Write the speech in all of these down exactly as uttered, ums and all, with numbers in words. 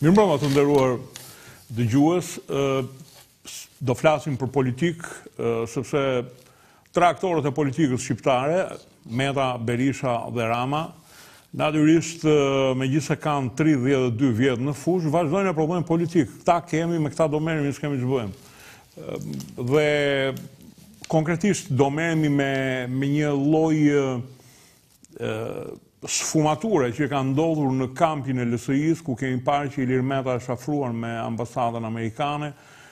Mirëmbrëma të nderuar dëgjues, do flasim për politikë, sepse tre aktorët e politikës shqiptare, Meta, Berisha dhe Rama, natyrisht megjithëse kanë tridhjetë e dy vjet në fushë, vazhdojnë e prodhojnë politikë. Këta kemi, me këta do merremi, s'kemi që bëjmë. Dhe konkretisht do merremi me, me një lloj sfumature që ka ndodhur në kampin e L S I-s, ku kemi parë që Ilir Meta është afruar me ambasadën amerikane,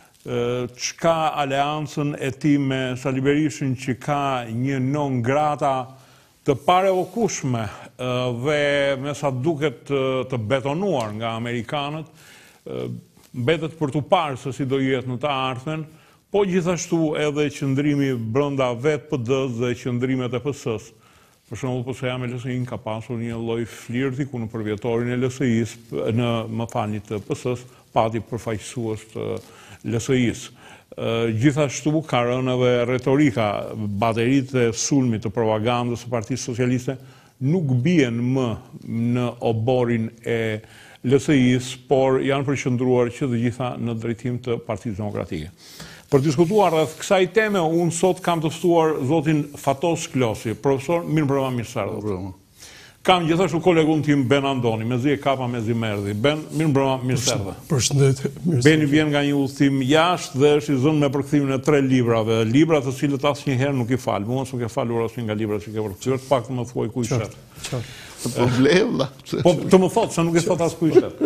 çka aleancën e tij me Sali Berishën që ka një non grata të parevokueshme dhe me sa duket të betonuar nga amerikanët, mbetet për t'u parë se si do jetë në të ardhmen, po gjithashtu edhe qëndrimi brenda vetë P D-s dhe qëndrimet e P S-s. Për shembull, P S A me L S I-n ka pasur një lloj flirti ku në përvjetorin e L S I-s, në më falni të P S-s, pati përfaqësues të L S I-s. Gjithashtu ka rënë edhe retorika, bateritë e sulmit të propagandës së Partisë Socialiste nuk bien më në oborin e L S I-s, por janë përqendruar që të gjitha në drejtim të Partisë Demokratike. Për diskutuar rreth kësaj teme, unë sot kam të ftuar zotin Fatos Klosi, profesor, mirëmbrëma, mirë se erdhët. Kam gjithashtu kolegun tim Ben Andoni, mezi e kapa, mezi merdi. Ben, mirëmbrëma, mirë se erdhët. Përshëndetje, mirë se. Beni vjen nga një udhëtim jashtë dhe është i zënë me përkthimin e tre librave, libra të cilët asnjëherë nuk i fal. Mua s'u ke falur asnjë nga librat që ke përkthyer, të paktën më thuaj ku i shet. Problem, Po të më thotë se nuk e thot as ku i shet.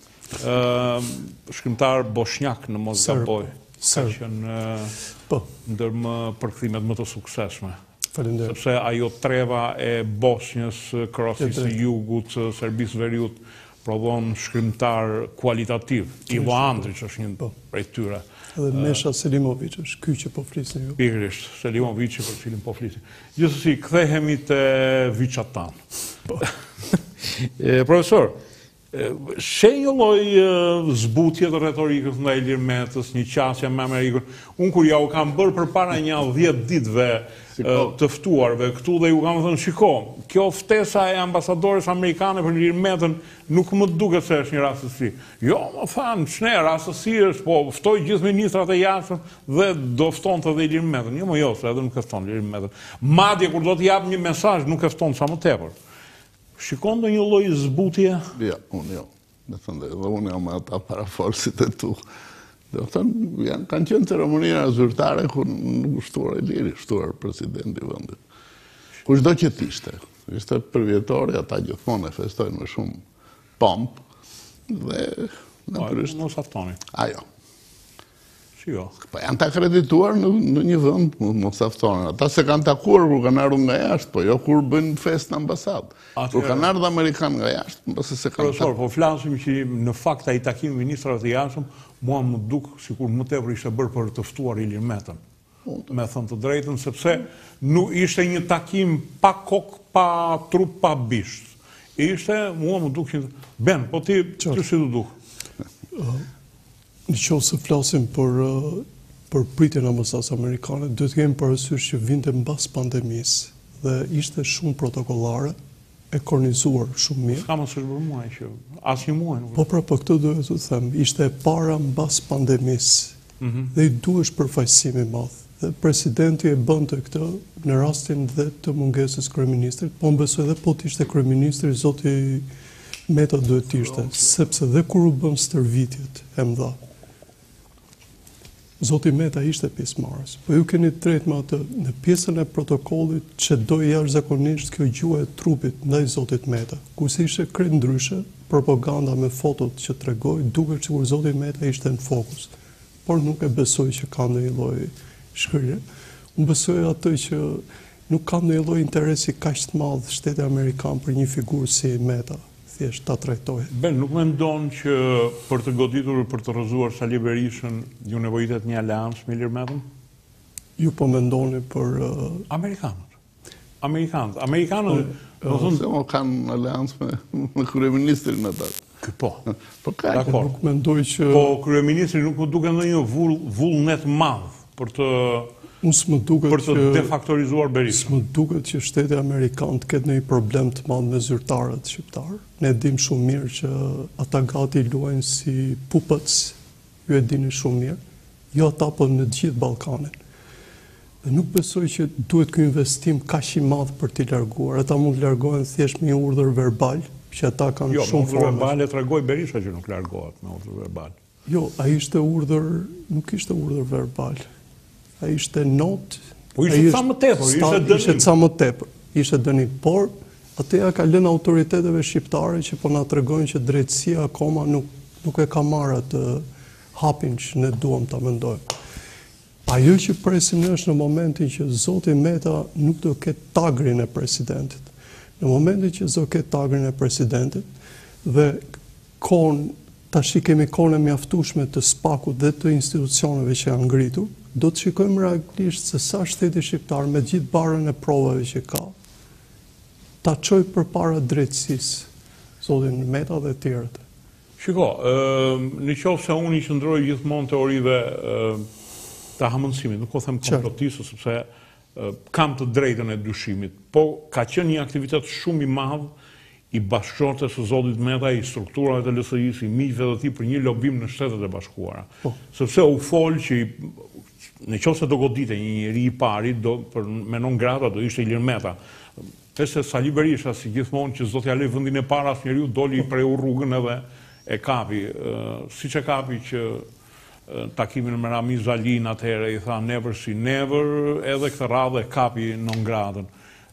Shkrimtar bosnjak në mos gaboj. Ka qenë ndër më përkthimet më të suksesshme. Faleminderit. Sepse ajo treva e Bosnjës, Kroasis së Jugut, Serbisë Veriut, prodhon shkrimtar kualitativ. Ivo Andrić është një prej tyre. Edhe Mesha Selimović është ky që po flisni ju. Pikërisht, Selimović për cilin po flisim. Gjithsesi, kthehemi te Viçatan. Profesor, sheh një lloj zbutje të retorikës ndaj Ilir Metës, një qasje me Amerikën. Unë kur ja u kam bërë përpara një dhjetë ditëve të ftuarve këtu dhe ju kam thënë, shiko, kjo ftesa e ambasadores amerikane për Ilir Metën nuk më duket se është një rastësi. Jo, më thanë, ç'ne rastësi është, po ftoj gjithë ministrat e jashtëm dhe do ftonte edhe Ilir Metën. Jo, më jo, se edhe nuk e fton Ilir Metën. Madje kur do të jap një mesazh nuk e fton sa më tepër. Shikon do një lloj zbutje? Ja, unë jo. Dhe thënë, dhe unë jam ata paraforsit e tu. Dhe thënë, kanë qenë ceremonira zyrtare ku nuk shtuar Iliri, shtuar presidenti i vendit. Kushdo që t'ishte. Ishte përvjetori, ata gjithmonë e festojnë me shumë pomp. Dhe natyrisht. Mos aftoni. Ajo. Jo. Po janë të akredituar në, në një vend, mos aftonin. Ata se kanë takuar kur kanë ardhur nga jashtë, po jo kur bëjnë festë në ambasadë. Kur kanë ardhur amerikanë nga jashtë, mbase se kanë. Profesor, po flasim që në fakt ai takimi ministrave të jashtëm, mua më duk sikur më tepër ishte bërë për të ftuar Ilir Metën. Me thënë të drejtën, sepse nuk ishte një takim pa kokë, pa trup, pa bisht. Ishte, mua më duk që Ben, po ti ti si të duk? Në qoftë se flasim për, për pritjen e ambasadës amerikane, duhet të kemi parasysh që vinte mbas pandemisë dhe ishte shumë protokollare, e kornizuar shumë mirë. S'ka mos është bërë muaj që asnjë muaj nuk. Po pra, po këtë duhet të them, ishte e para mbas pandemisë dhe i duhesh përfaqësim i madh. Dhe presidenti e bënte këtë në rastin dhe të mungesës kryeministrit, po më besoj edhe po të ishte kryeministri zoti Meta duhet të ishte, sepse dhe kur u bën stërvitjet e mëdha, zoti Meta ishte pjesëmarrës. Po ju keni drejt me atë në pjesën e protokollit që do jashtëzakonisht kjo gjuhë e trupit ndaj zotit Meta. Kurse ishte krejt ndryshe, propaganda me fotot që tregoi, duket sikur zoti Meta ishte në fokus. Por nuk e besoj që ka ndonjë lloj shkrirje. Unë besoj atë që nuk ka ndonjë lloj interesi kaq të madh shteti amerikan për një figurë si Meta. Thjesht ta trajtojë. Ben, nuk mendon që për të goditur për të rrëzuar Sali Berishën ju nevojitet një aleancë me Ilir Metën? Ju po mendoni për uh... amerikanët. Amerikanët, amerikanët, do thonë se mo kanë aleancë me, me kryeministrin ata. Po. Po ka. Nuk mendoj që po kryeministri nuk më duket ndonjë vull vullnet madh për të Unë s'më duket për të që defaktorizuar Berishën? S'më duket që shteti amerikan të ketë ndonjë problem të madh me zyrtarët shqiptar. Ne dim shumë mirë që ata gati luajnë si puppets, ju e dini shumë mirë, jo ata po në të gjithë Ballkanin. Dhe nuk besoj që duhet ky investim kaq i madh për t'i larguar. Ata mund të largohen thjesht me një urdhër verbal, që ata kanë jo, shumë forma. Jo, me urdhër verbal e tregoi Berisha që nuk largohet me urdhër verbal. Jo, ai ishte urdhër, nuk ishte urdhër verbal. Ai ishte not. Po ishte sa më tepër, ishte dënim. Ishte sa më tepër, ishte dënim, por atë ja ka lënë autoriteteve shqiptare që po na tregojnë që drejtësia akoma nuk nuk e ka marrë atë hapin që ne duam ta mendojmë. Ajo që presim ne është në momentin që zoti Meta nuk do ketë tagrin e presidentit. Në momentin që do ketë tagrin e presidentit dhe kon tash kemi kohën e mjaftueshme të spakut dhe të institucioneve që janë ngritur, do të shikojmë realisht se sa shteti shqiptar me gjithë barën e provave që ka, ta çojë përpara drejtësisë, zotin Meta dhe të tjerët. Shiko, në qoftë se unë i qëndroj gjithmonë teorive të hamendësimit, nuk po them komplotisë, sepse kam të drejtën e dyshimit, po ka qenë një aktivitet shumë i madh i bashkëshortes së zotit Meta, i strukturave të L S I-s, i miqve të tij për një lobim në Shtetet e Bashkuara. Po. Sepse u fol që në qoftë se do godite një njeri i pari, do, për, me non grata do ishte Ilir Meta. Pse Sali Berisha, si gjithmonë që s'do t'ja lej vendin e para asnjëriu, doli i preu rrugën edhe e kapi. Siç e kapi që takimin me Ramiz Zalin atëherë i tha never say never, edhe këtë radhë e kapi non gratën.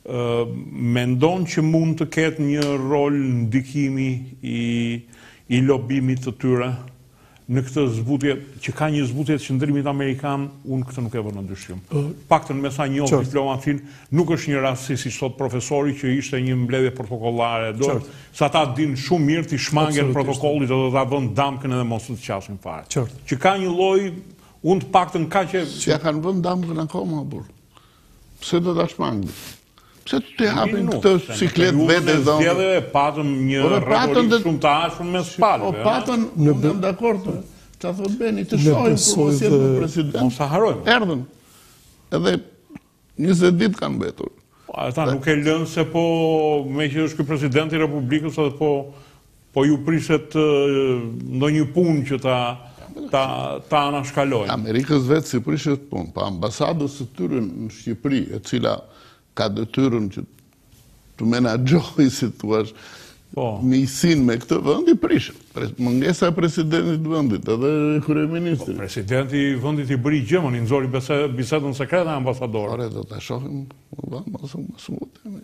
Mendon që mund të ketë një rol ndikimi i, i lobimit të tyre në këtë zbutje, që ka një zbutje të qëndrimit amerikan, unë këtë nuk e vë në dyshim. Paktën me sa njoh diplomatin, nuk është një rast si si thot profesori që ishte një mbledhje protokollare, do sa ta din shumë mirë të shmangen protokollit dhe do ta vënë damkën edhe mos të qasin fare. Që ka një lloj, unë të paktën ka që që ja kanë vënë damkën akoma burr. Pse do ta shmangin? Pse të hapin këtë siklet vete zonë? Edhe patëm një rretorik shumë të ashpër mes palëve. O patën, në jam dakord. Çfarë thot Beni, të shohim promocionin e presidentit. Mos sa harojmë. Erdhën. Edhe njëzet ditë kanë mbetur. Ata nuk e lënë se po me që është ky presidenti i Republikës edhe po po ju priset ndonjë punë që ta ta ta anashkalojnë. Amerikës vetë si prishet punë, pa ambasadës së tyre në Shqipëri, e cila ka detyrën që të menaxhojë, si thua, miqësinë me këtë vend i prishet. Mungesa e presidentit të vendit, edhe kryeministri. Presidenti i vendit i bëri gjë, i nxori bisedën sekrete ambasadorë. Ore, do ta shohim mos mos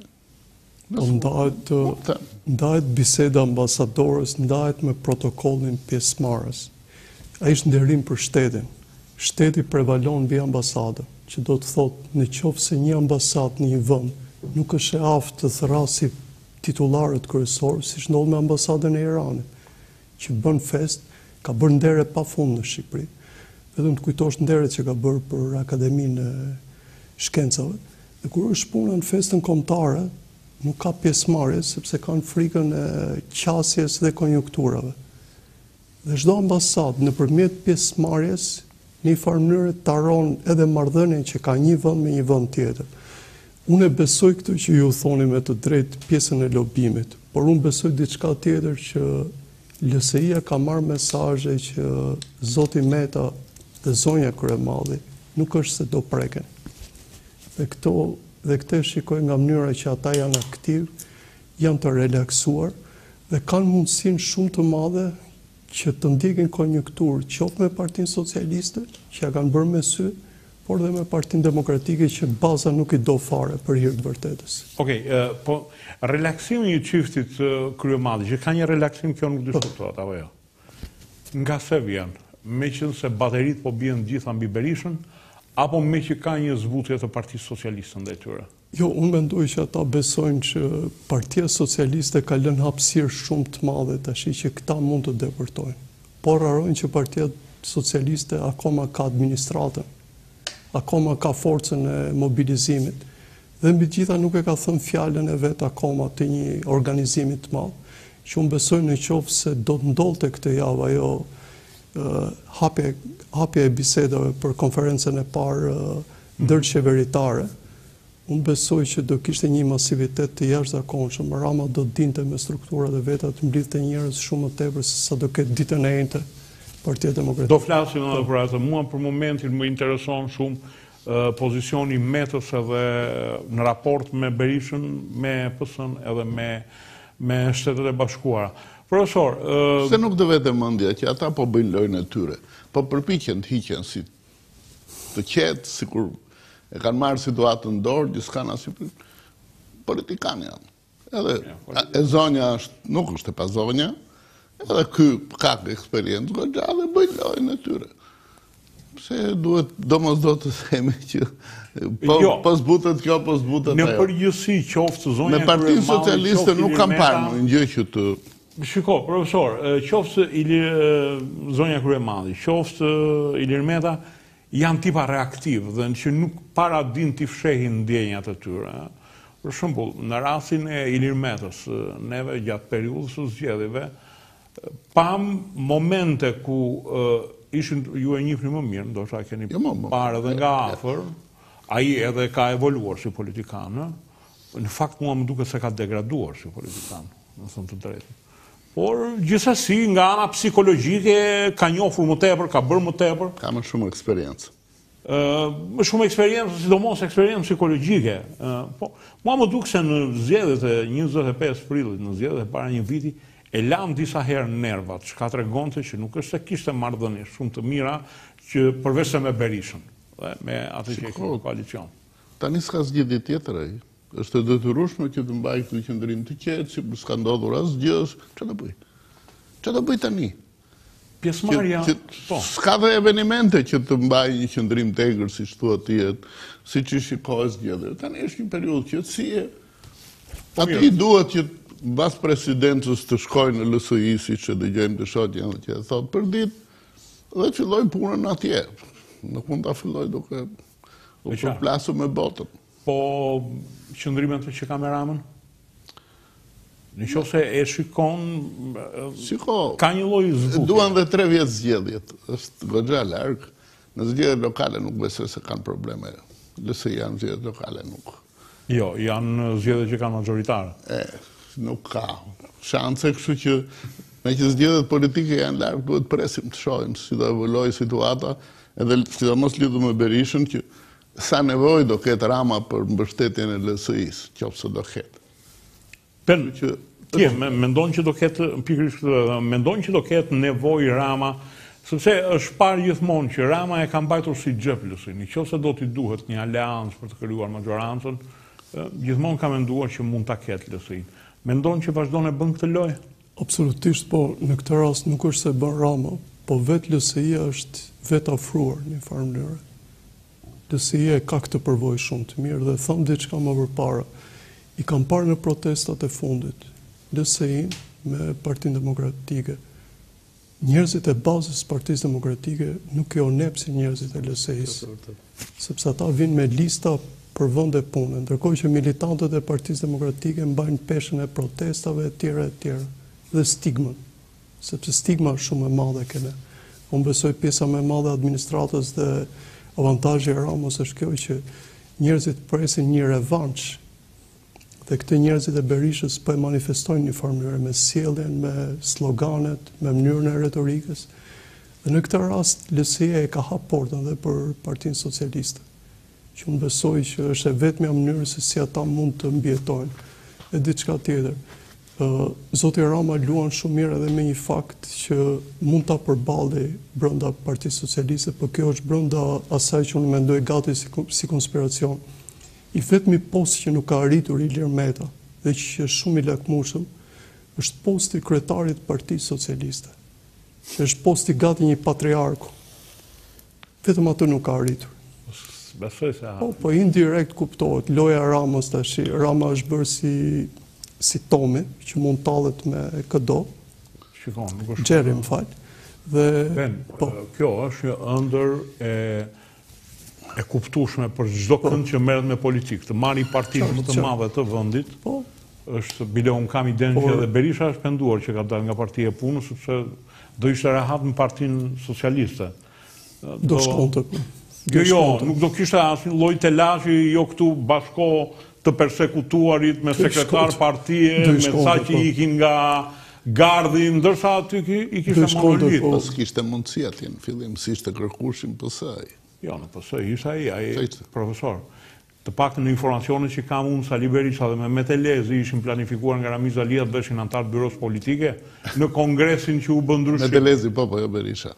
Ndahet ndahet biseda ambasadorës, ndahet me protokollin pjesëmarrës. Ai është nderim për shtetin. Shteti prevalon mbi ambasadën, që do të thotë në qoftë se një ambasadë në një vend nuk është e aftë të thrasë titullarët kryesorë, siç ndodh me ambasadën e Iranit, që bën fest, ka bërë ndere pafund në Shqipëri. Vetëm të kujtosh nderet që ka bërë për Akademinë e Shkencave. Dhe kur është puna në festën kombëtare, nuk ka pjesëmarrje sepse kanë frikën e qasjes dhe konjunkturave. Dhe çdo ambasadë nëpërmjet pjesëmarrjes në një farë mënyrë taron edhe marrëdhënien që ka një vend me një vend tjetër. Unë e besoj këtë që ju thoni me të drejtë pjesën e lobimit, por unë besoj diçka tjetër që L S I-ja ka marrë mesazhe që zoti Meta dhe zonja Kryemalli nuk është se do preken. Dhe këto dhe këtë shikoj nga mënyra që ata janë aktiv, janë të relaksuar dhe kanë mundësinë shumë të madhe që të ndjekin konjunkturë, qoftë me Partinë Socialiste, që ja kanë bërë me sy, por dhe me Partinë Demokratike që baza nuk i do fare për hir të vërtetës. Okej, po relaksimi i çiftit Kryemalli, që ka një relaksim kjo nuk diskutohet apo jo? Nga se vjen, meqense bateritë po bien gjitha mbi Berishën, apo me që ka një zbutje të Partisë Socialiste ndaj tyre? Jo, unë mendoj që ata besojnë që Partia Socialiste ka lënë hapësirë shumë të madhe tash që këta mund të depërtojnë. Por harrojnë që Partia Socialiste akoma ka administratën, akoma ka forcën e mobilizimit, dhe mbi gjitha nuk e ka thënë fjalën e vet akoma të një organizimi të madh, që unë besoj në qoftë se do të ndodhte këtë javë ajo uh, hapje hapja e bisedave për konferencën e parë uh, ndërqeveritare, unë besoj që do kishte një masivitet të jashtëzakonshëm. Rama do dinte me strukturat e veta të mblidhte njerëz shumë më tepër se sa do ketë ditën e njëjtë Partia Demokratike. Do flasim edhe për atë. Mua për momentin më intereson shumë uh, pozicioni Metës edhe në raport me Berishën, me P S-n edhe me, me Shtetet e Bashkuara. Profesor... Uh, Se nuk do vete mendja që ata po bëjnë lojën e tyre, po përpiqen të hiqen si të qetë, sikur e kanë marrë situatën në dorë, që s'kanë asnjë politikanë janë. Edhe e zonja është, nuk është e pa zonja, edhe ky ka eksperiencë goxha dhe bëjnë lojën e tyre. Se duhet domosdo të themi që po Jo. po zbutet kjo, po zbutet ajo. Në përgjithësi qoftë zonja Me Partinë Kryemalli, Socialiste qoftë nuk kam Ilir parë Meta, në gjë që të Shiko, profesor, qoftë Ilir, zonja Kryemalli, qoftë Ilir Meta, janë tipa reaktiv dhe në që nuk para din t'i fshehin ndjenjat e tyre. Për shembull, në rastin e Ilir Metës, neve gjatë periudhës së zgjedhjeve, pam momente ku uh, ishin, ju e njihni më mirë, ndoshta keni Jo, më, më. parë edhe nga afër, ai edhe ka evoluar si politikan, në fakt mua më duket se ka degraduar si politikan, në thënë të drejtën. Por gjithsesi nga ana psikologjike ka njohur më tepër, ka bërë më tepër, ka më shumë eksperiencë. ë më shumë eksperiencë, sidomos eksperiencë psikologjike. ë Po, mua më duk se në zgjedhjet e njëzet e pesë prillit, në zgjedhjet e para një viti, e lam disa herë nervat, çka tregonte që nuk është se kishte marrëdhënie shumë të mira që përveç se me Berishën, dhe me atë që kishte në koalicion. Tani s'ka zgjidhje tjetër ai. Është e detyrueshme që të mbaj këtë qendrim të qetë, si s'ka ndodhur asgjë, çfarë do bëj? Çfarë do bëj tani? Pjesëmarrja, Që- po. S'ka dhe evenimente që të mbaj një qendrim të egër, siç thuat ti, siç i shikoj zgjedhjet. Tani është një periudhë qetësie. Aty mirë. duhet që mbas presidencës të shkojnë në L S I, siç e dëgjojmë të shoqjen që e thot për ditë dhe filloj punën atje. Nuk mund ta filloj duke u Me qartë. përplasur me botën. Po qëndrimet që ka me Ramën? Në qoftë se e shikon, ë, Shiko, ka një lloj zbukje. duan dhe tre vjetë zgjedhjet. Është goxha larg. Në zgjedhjet lokale nuk besoj se kanë probleme. L S I janë zgjedhjet lokale nuk. Jo, janë zgjedhje që kanë majoritare. E, nuk ka shanse, kështu që me që zgjedhjet politike janë larg, duhet presim të shohim si do evoluojë situata, edhe sidomos lidhur me Berishën, që sa nevojë do ketë Rama për mbështetjen e L S I-s, qofse do ketë. Pen, Që Tje, me, mendon që do ketë, pikërisht këtë, mendon që do ketë nevojë Rama, sepse është parë gjithmonë që Rama e ka mbajtur si xhep L S I-n. Nëse do t'i duhet një aleancë për të krijuar majorancën, ë, gjithmonë ka menduar që mund ta ketë L S I-n. Mendon që vazhdon e bën këtë lojë? Absolutisht, po në këtë rast nuk është se bën Rama, po vetë L S I-ja është vetë afruar në një farë mënyrë. L S I-ja ka këtë përvojë shumë të mirë dhe them diçka më përpara. I kam parë në protestat e fundit. L S I me Partinë Demokratike. Njerëzit e bazës së Partisë Demokratike nuk e onep si njerëzit e L S I-s, sepse ata vinë me lista për vende pune, ndërkohë që militantët e Partisë Demokratike mbajnë peshën e protestave e tjera e tjera dhe stigmën, sepse stigma është shumë e madhe kene. Unë besoj pjesa më e madhe e administratës dhe avantazhi i Ramës është kjo që njerëzit presin një revansh. Dhe këtë njerëzit e Berishës po e manifestojnë një farë mënyrë me sjelljen, me sloganet, me mënyrën e retorikës. Dhe në këtë rast L S I-ja e ka hap portën dhe për Partinë Socialiste, që unë besoj që është e vetmja mënyrë se si ata mund të mbjetojnë. E diçka tjetër. Uh, Zoti Rama luan shumë mirë edhe me një fakt që mund ta përballej brenda Partisë Socialiste, por kjo është brenda asaj që unë mendoj gati si, si konspiracion. I vetmi post që nuk ka arritur Ilir Meta dhe që është shumë i lakmueshëm është posti i kryetarit të Partisë Socialiste, që është posti gati një patriarku. Vetëm atë nuk ka arritur. Besoj se ha. Po, po indirekt kuptohet, loja Ramës tash, Rama është bërë si si Tomi, që mund tallet me këdo, Shikon, nuk është. Xherri, më fal. Dhe Ben, po, kjo është një ëndër e e kuptueshme për çdo kënd që merret me politikë, të marrë partinë më të qartë. madhe të vendit. po, Është bile un kam idenë që Por- edhe Berisha është penduar që ka dalë nga Partia e Punës, sepse do ishte rehat në Partinë Socialiste. do shkonte. po. Jo, jo, nuk do kishte asnjë lloj telashi, jo këtu bashko të persekutuarit me sekretar partie, me sa që ikin nga gardi, ndërsa aty i kishte Mongolit. Po s'kishte mundësi atje në fillim, si ishte kërkushim P S A-i. Jo, në P S A-i ishte ai, ai profesor. Të paktën në informacionet që kam unë, Sali Berisha dhe Mehmet Elezi ishin planifikuar nga Ramiz Alia të bëshin antar të byros politike në kongresin që u bë ndryshim. Mehmet Elezi, po, po, jo Berisha.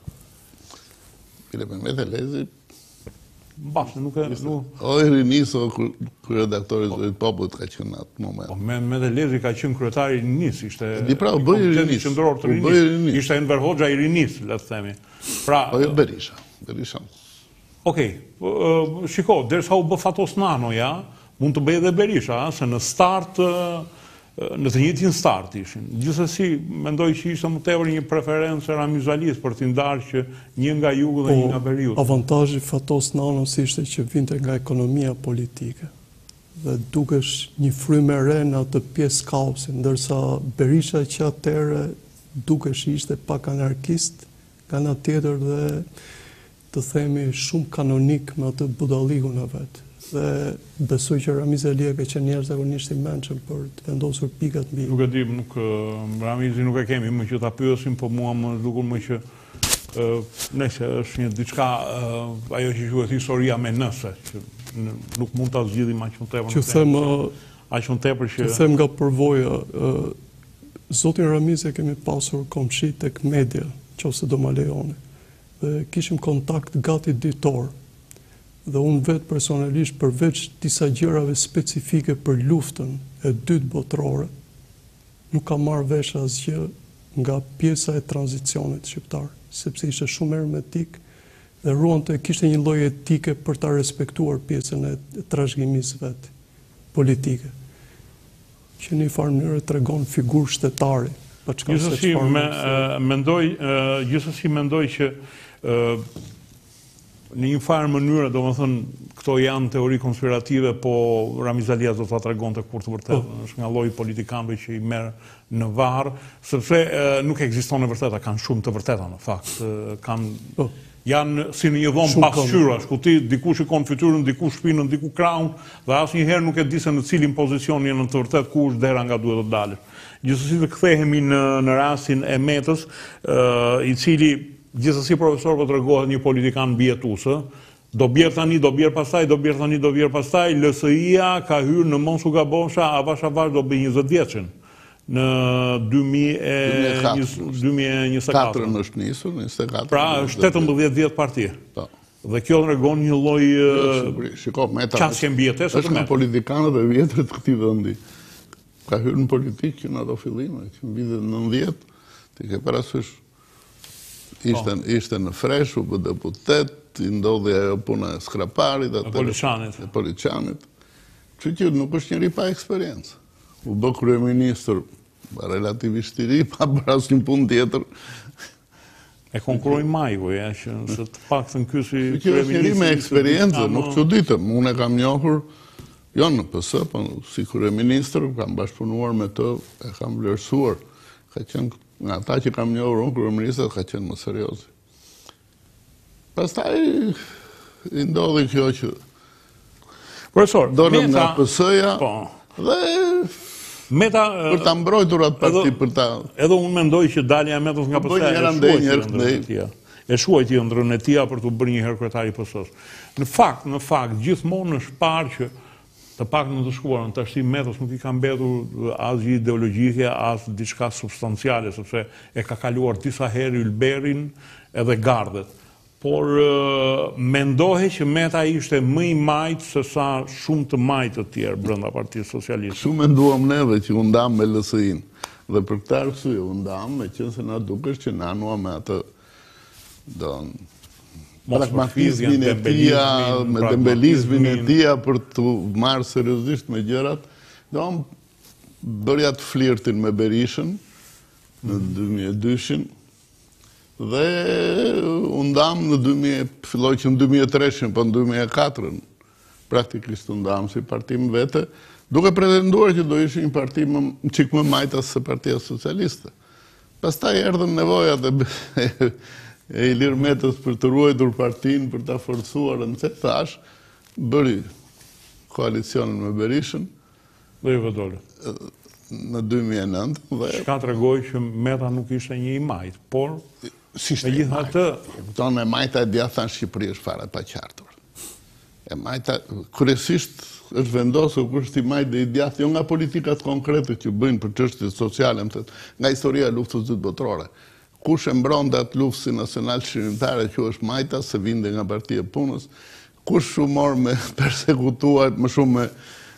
Kile Mehmet Elezi... Basë, nuk e... O i Rinis, o kërredaktori Zërit Popullit ka qenë në atë moment. Mehmet Elezi ka qenë kryetari i Rinis, ishte... Di pra, u bëj i Rinis. Ishte Enver Hoxha i Rinis, le të themi. Po jo Berisha, Berisha. Okej, shiko, derisa u bë Fatos Nanoja, mund të bëj edhe Berisha, se në start, në të njëjtin start ishin. Gjithsesi, mendoj që ishte më tepër një preferencë Ramiz Alis për t'i ndarë që një nga jugu dhe një nga veriut. Avantazhi Fatos Nanos ishte që vinte nga ekonomia politike dhe dukesh një frymë e re në atë pjesë kaosi, ndërsa Berisha që atëherë dukesh ishte pak anarkist, nga ana tjetër dhe të themi shumë kanonik me atë budallikun e vetë. Dhe besoj që Ramiz Alia ka qenë jashtëzakonisht i mençur për të vendosur pikat mbi. Nuk e di, nuk Ramizi nuk e kemi më që ta pyesim, po mua më dukur më që nëse është një diçka ajo që quhet historia me nëse, që nuk mund ta zgjidhim aq shumë tepër. Që them aq shumë tepër që Që them nga përvoja, zotin Ramiz e kemi pasur komshi tek media, nëse do ma lejoni. Dhe kishim kontakt gati ditor. Dhe unë vetë personalisht përveç disa gjërave specifike për luftën e dytë botërore, nuk ka marrë vesh asgjë nga pjesa e tranzicionit shqiptar, sepse ishte shumë hermetik dhe ruante kishte një lloj etike për ta respektuar pjesën e trashëgimisë vet politike. Që në një farë mënyrë tregon figurë shtetari. Gjithsesi mendoj, gjithsesi mendoj që në një farë mënyrë, do më thënë, këto janë teori konspirative, po Ramiz Alia do të tregon të kur të vërtet, është nga lloji politikanëve që i merr në varr, sepse nuk ekziston e vërteta, kanë shumë të vërteta në fakt, kanë janë si në një dhomë pasqyrash, ku ti dikush shikon fytyrën, dikush shpinën, diku krahun, dhe asnjëherë nuk e di se në cilin pozicion janë në të vërtet ku është dera nga duhet të dalësh. Gjithsesi të kthehemi në në rastin e Metës, i cili gjithsesi profesor po tregohet një politikan mbijetues, do bjerë tani, do bjerë pastaj, do bjerë tani, do bjerë pastaj, L S I-ja ka hyrë në mos u gabosha, avash avash do bëj njëzet vjeçën në dy mijë e njëzet e katër. është nisur, njëzet e katër. Pra është tetëmbëdhjetë vjet parti. Dhe kjo tregon një lloj qasje mbijetese. Është nga politikanët e vjetër të këtij vendi. Ka hyrë në politikë që në ato fillime, që në vitet nëntëdhjetë, ti ke parasysh, ishte në Fresh, u bë deputet, i ndodhi ajo puna e Skraparit, e Poliçanit, që që nuk është njëri pa eksperiencë. U bë kryeministër relativisht i ri, pa bërë asnjë punë tjetër. E konkurroi Majgu, ja, që se të paktën ky si kryeministër. Që është njëri me eksperiencë, nuk çuditëm. Unë e kam njohur jo në P S, po si kryeministër, kam bashkëpunuar me të, e kam vlerësuar. Ka qenë nga ata që kam njohur unë, kryeministët ka qenë më serioz. Pastaj i ndodhi kjo që profesor, dolëm nga P S-ja dhe Meta për ta mbrojtur atë parti për ta. Edhe unë mendoj që dalja e Metës nga P S-ja e shuajti ëndrrën e tij për të bërë një herë kryetari i P S-s. Në fakt, në fakt, gjithmonë është parë që të pak në të shkuarën, të ashtim Metës nuk i ka mbetur asgjë ideologjike, as diçka substanciale, sepse e ka kaluar disa herë Ylberin edhe Gardet. Por mendohe që Meta ishte më i majtë se sa shumë të majtë të tjerë brenda Partisë Socialiste. Shumë menduam neve që u ndam me L S I-n. Dhe për këtë arsye u ndam, me qenë se na dukesh që nanua me atë don pragmatizmin e tia, me dembelizmin e tia për të marrë seriozisht me gjërat, do bërja të flirtin me Berishën në dy mijë e dy-shin, dhe u ndam në dy mijë, filloj që në dy mijë e tre-shin, po në dy mijë e katër-ën, praktikisht u ndam si partim vete, duke pretenduar që do ishte një parti më çik më majtas se Partia Socialiste. Pastaj erdhën nevojat e e Ilir Metës për të ruajtur partinë, për ta forcuar në të thash, bëri koalicionin me Berishën. Dhe ju vëdole. Në dy mijë e nëntë. Shka të regoj që Meta nuk ishte një i majtë, por si me gjitha të... Tonë e majta e djatha në Shqipëri është fare pa qartur. E majta, kërësisht është vendosur kur është i majtë dhe i djathë, jo nga politikat konkrete që bëjnë për çështjet sociale, nga historia e luftës dytë botërore. Kush e mbron atë luftën nacional shqiptare që është majta, se vinde nga Partia e Punës, kush u mor me persekutuar, më shumë me,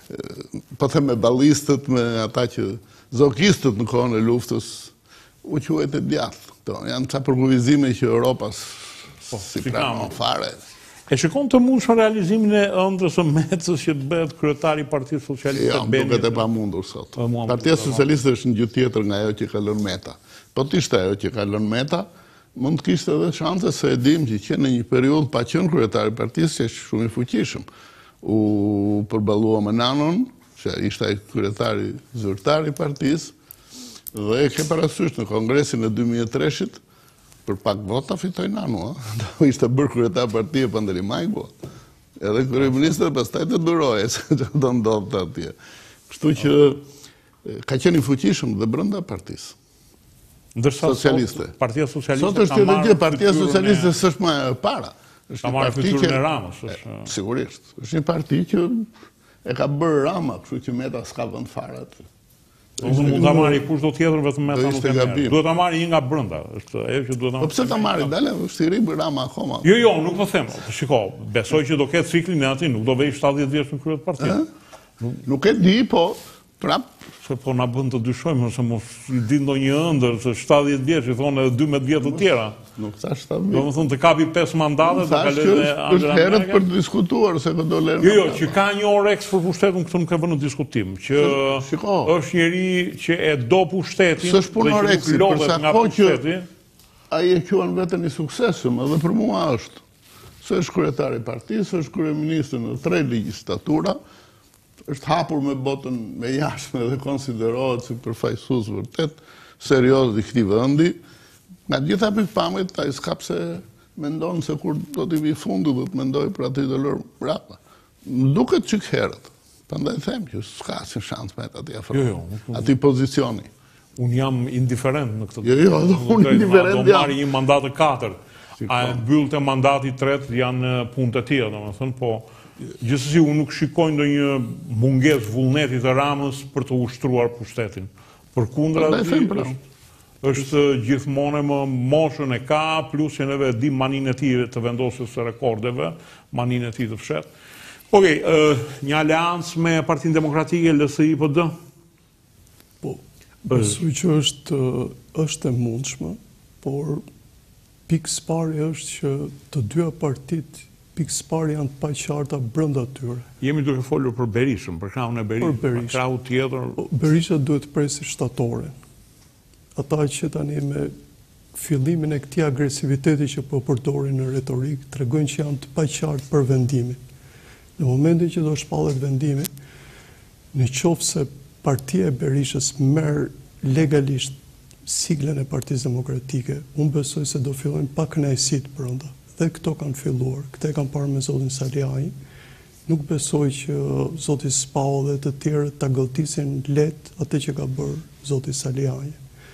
po them me ballistët, me ata që zokistët në kohën e luftës, u quajt e djathë. Këto janë ca përkufizime që Europa si pranon fare. E shikon të mundshëm realizimin e ëndrrës së Metës që të bëhet kryetari i Partisë Socialiste? Jo, më duket e pamundur sot. Partia Socialiste është një gjë tjetër nga ajo që ka lënë Meta. Po të ishte ajo që ka lënë Meta, mund të kishte edhe shanse, se e dim që që në një periudhë pa qenë kryetari i partisë, që është shumë i fuqishëm. U përballua me Nanon, që ishte ai kryetari zyrtar i partisë, dhe e ke parasysh në kongresin e dy mijë e treshit, për pak vota fitoj Nanu, do ishte bërë kryetar partie Pandeli Majgu, edhe kryeministër pastaj të duroje, se që do ndodhë të atje. Kështu që ka qenë i fuqishëm dhe brenda partisë. Socialiste. Partia Socialiste sot është edhe gjë, Partia Socialiste s'është më e para. Ka marrë fytyrën e Ramës. Sigurisht. Është një parti që e ka bërë Rama, kështu që Meta s'ka vend fare aty. Mund ta marrë kush do tjetër, vetëm Meta nuk e merr. Duhet ta marrë një nga brenda, është ajo që duhet ta marrë. Po pse ta marrë? Dalë është i ri Rama akoma. Jo, jo, nuk po them. Shiko, besoj që do ketë ciklin e atij, nuk do vej shtatëdhjetë vjeç në krye të partisë. Nuk e di, po prap se po na bën të dyshojmë se mos i di ndonjë ëndër se shtatëdhjetë vjeç i thonë edhe dymbëdhjetë vjet të tjera. Nuk thash shtatëdhjetë. Domethënë të kapi pesë mandate, do kaloj me është herët për të diskutuar se do lërë. Jo, jo, që ka një oreks për pushtetin, këtë nuk e vënë në diskutim, që është njeri që e do pushtetin, s'është punë oreksi, për sa kohë që ai e quan veten i suksesshëm, edhe për mua është. Se është kryetari i partisë, është kryeministër në tre legjislatura, është hapur me botën me jashtme dhe konsiderohet si përfaqësues vërtet serioz i këtij vendi. Nga gjitha pikpamjet, ai s'ka pse mendon se kur do t'i vi fundi do të mendoj për atë të lërë brapa. Më duket çik herët. Prandaj them që s'ka asnjë shans me atë afër. Jo, jo. Aty pozicioni. Unë jam indiferent në këtë. Jo, jo, unë indiferent jam. Do marrë një mandat të katërt. A e mbyllte mandati i tretë janë punë të tjera, domethënë, po gjithsesi unë nuk shikoj ndonjë mungesë vullneti të Ramës për të ushtruar pushtetin. Përkundra është është gjithmonë më moshën e ka, plus që neve dim maninë e tij të vendosjes së rekordeve, maninë e tij të fshet. Okej, një aleancë me Partinë Demokratike, L S I P D? Po, besoj që është është e mundshme, por pikë sparë është që të dyja partitë pikë sparë janë të paqarta brenda tyre. Jemi duke folur për Berishën, për krahun e Berishës, për krahu tjetër. Berisha duhet presi shtatoren. Ata që tani me fillimin e këtij agresiviteti që po përdorin në retorik, tregojnë që janë të paqartë për vendimin. Në momentin që do shpallet vendimi, në qoftë se Partia e Berishës merr legalisht siglën e Partisë Demokratike, unë besoj se do fillojnë pa kënaqësi brenda. Dhe këto kanë filluar, këte kanë parë me zotin Saliaj, nuk besoj që zoti Spau dhe të tjerë ta gëlltisin lehtë atë që ka bërë zoti Saliaj.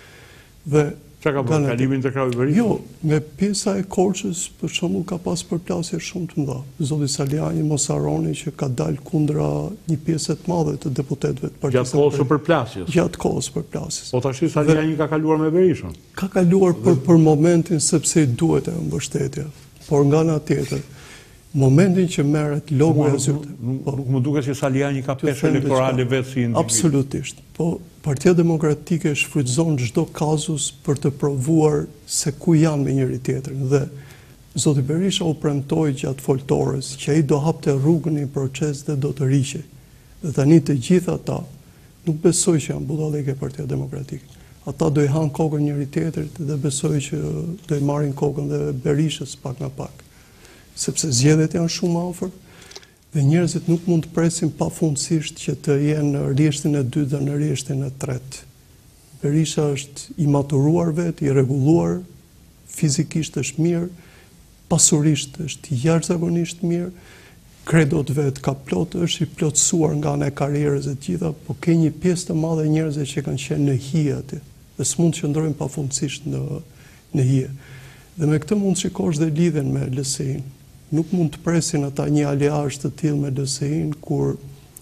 Dhe çka ka bërë kalimin të krahut Berishës? Jo, me pjesa e Korçës për shembull ka pas përplasje shumë të mëdha. Zoti Saliaj mos harroni që ka dalë kundra një pjesë të madhe të deputetëve të Partisë. Gjatë kohës së përplasjes. Gjatë kohës së përplasjes. Po tash Saliaj ka kaluar me Berishën. Ka kaluar për për momentin sepse i duhet e mbështetja. Por nga ana tjetër, momentin që merret logoja e zyrtë, nuk më duket se Saliani ka peshë elektorale vetë si individ. Absolutisht. Po Partia Demokratike shfrytëzon çdo kazus për të provuar se ku janë me njëri tjetrin dhe zoti Berisha u premtoi gjatë foltorës që ai do hapte rrugën në proces dhe do të riqej. Dhe tani të gjithë ata nuk besoj që janë budallëke Partia Demokratike. Ata do i hanë kokën njëri tjetrit dhe besoj që do i marrin kokën dhe Berishës pak nga pak. Sepse zgjedhjet janë shumë afër dhe njerëzit nuk mund të presin pafundësisht që të jenë në rrjeshtin e dytë dhe në rrjeshtin e tretë. Berisha është i maturuar vetë, i rregulluar fizikisht është mirë, pasurisht është jashtëzakonisht mirë, kredot vetë ka plot, është i plotësuar nga ana e karrierës e gjitha, po ke një pjesë të madhe njerëzve që kanë qenë në hije aty, dhe s'mund të qëndrojnë pafundësisht në, në hije. Dhe me këtë mund të shikosh dhe lidhen me L S I-n. Nuk mund të presin ata një aleazh të tillë me L S I-n, kur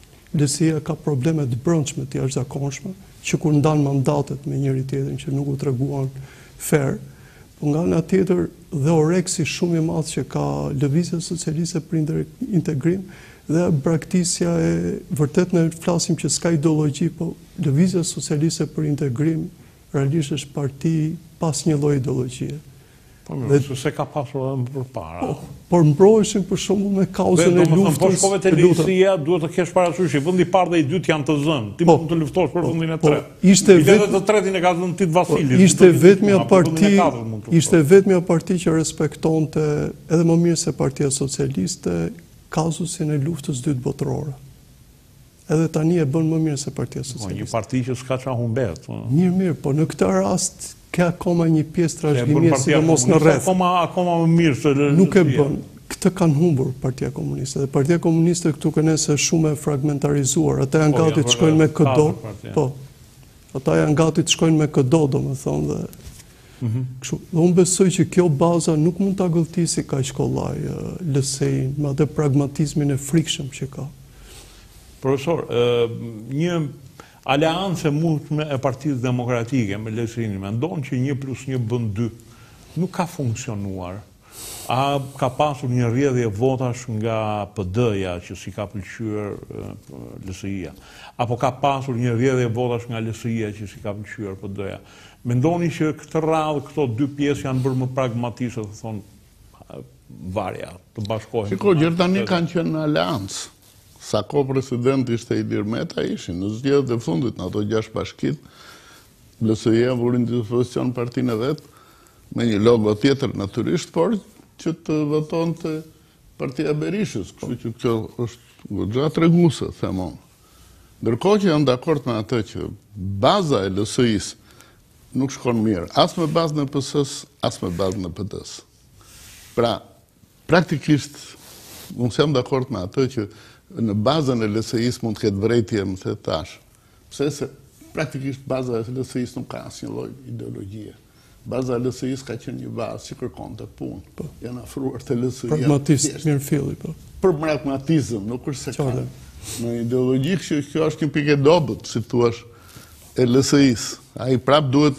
L S I-ja ka probleme të brendshme të jashtëzakonshme, që kur ndan mandatet me njëri tjetrin që nuk u treguan fair, po nga ana tjetër dhe oreksi shumë i madh që ka lëvizja socialiste për integrim dhe braktisja e vërtet ne flasim që s'ka ideologji, po lëvizja socialiste për integrim realisht është parti pas një lloj ideologjie. Po mirë, se se ka pasur edhe më përpara. Po, por mbroheshin për shembull me kauzën e luftës. Po shkove te L S I-ja, duhet të kesh parasysh që vendi i parë dhe i dytë janë të zënë. Ti mund të luftosh për vendin e tretë. Ishte vetë të tretin e ka dhënë Tit Vasili. Ishte vetmja parti, ishte vetmja parti që respektonte edhe më mirë se Partia Socialiste kauzusin e luftës dytë botërore. Edhe tani e bën më mirë se Partia Socialiste. Një parti që s'ka çfarë humbet. Mirë, mirë, po në këtë rast ka akoma një pjesë trashëgimie, sidomos në rreth. Akoma akoma më mirë se nuk e bën. Këtë kanë humbur Partia Komuniste. Dhe Partia Komuniste këtu kënaqëse shumë e fragmentarizuar. Ata janë gati të shkojnë me këdo. Po. Ata janë gati të shkojnë me këdo, domethënë dhe kështu. Dhe unë besoj që kjo baza nuk mund ta gëlltisi kaq kollaj L S I-n me atë pragmatizmin e frikshëm që ka. Profesor, një aleancë mundshme e Partisë Demokratike me L S I-n mendon që një plus një bën dy nuk ka funksionuar. A ka pasur një rrjedhje votash nga P D-ja që si ka pëlqyer L S I-ja? Apo ka pasur një rrjedhje votash nga L S I-ja që si ka pëlqyer P D-ja? Mendoni që këtë radhë këto dy pjesë janë bërë më pragmatike, të thonë varja, të bashkohen? Shiko, gjithë tani kanë qenë në aleancë. Sa ko president ishte Ilir Meta, ishin në zgjedhjet e fundit në ato gjashtë bashkit, L S I-ja vurin të dispozicion partinë e vet me një logo tjetër natyrisht, por që të votonte Partia Berishës, kështu që kjo është goxha treguese, them unë. Ndërkohë që janë dakord me atë që baza e L S I-s nuk shkon mirë, as me bazën e P S-s, as me bazën e P D-s. Pra, praktikisht unë jam dakord me atë që në bazën e L S I-s mund të ketë vërejtje më të tash. Pse se praktikisht baza e L S I-s nuk ka asnjë lloj ideologjie. Baza e L S I-s ka qenë një bazë që kërkonte punë. Po. Janë afruar te L S I-ja. Pragmatist, mirë filli, po. Për pragmatizëm, nuk është se ka. Në ideologji që kjo është një pikë e dobët, si thua, e L S I-s. Ai prap duhet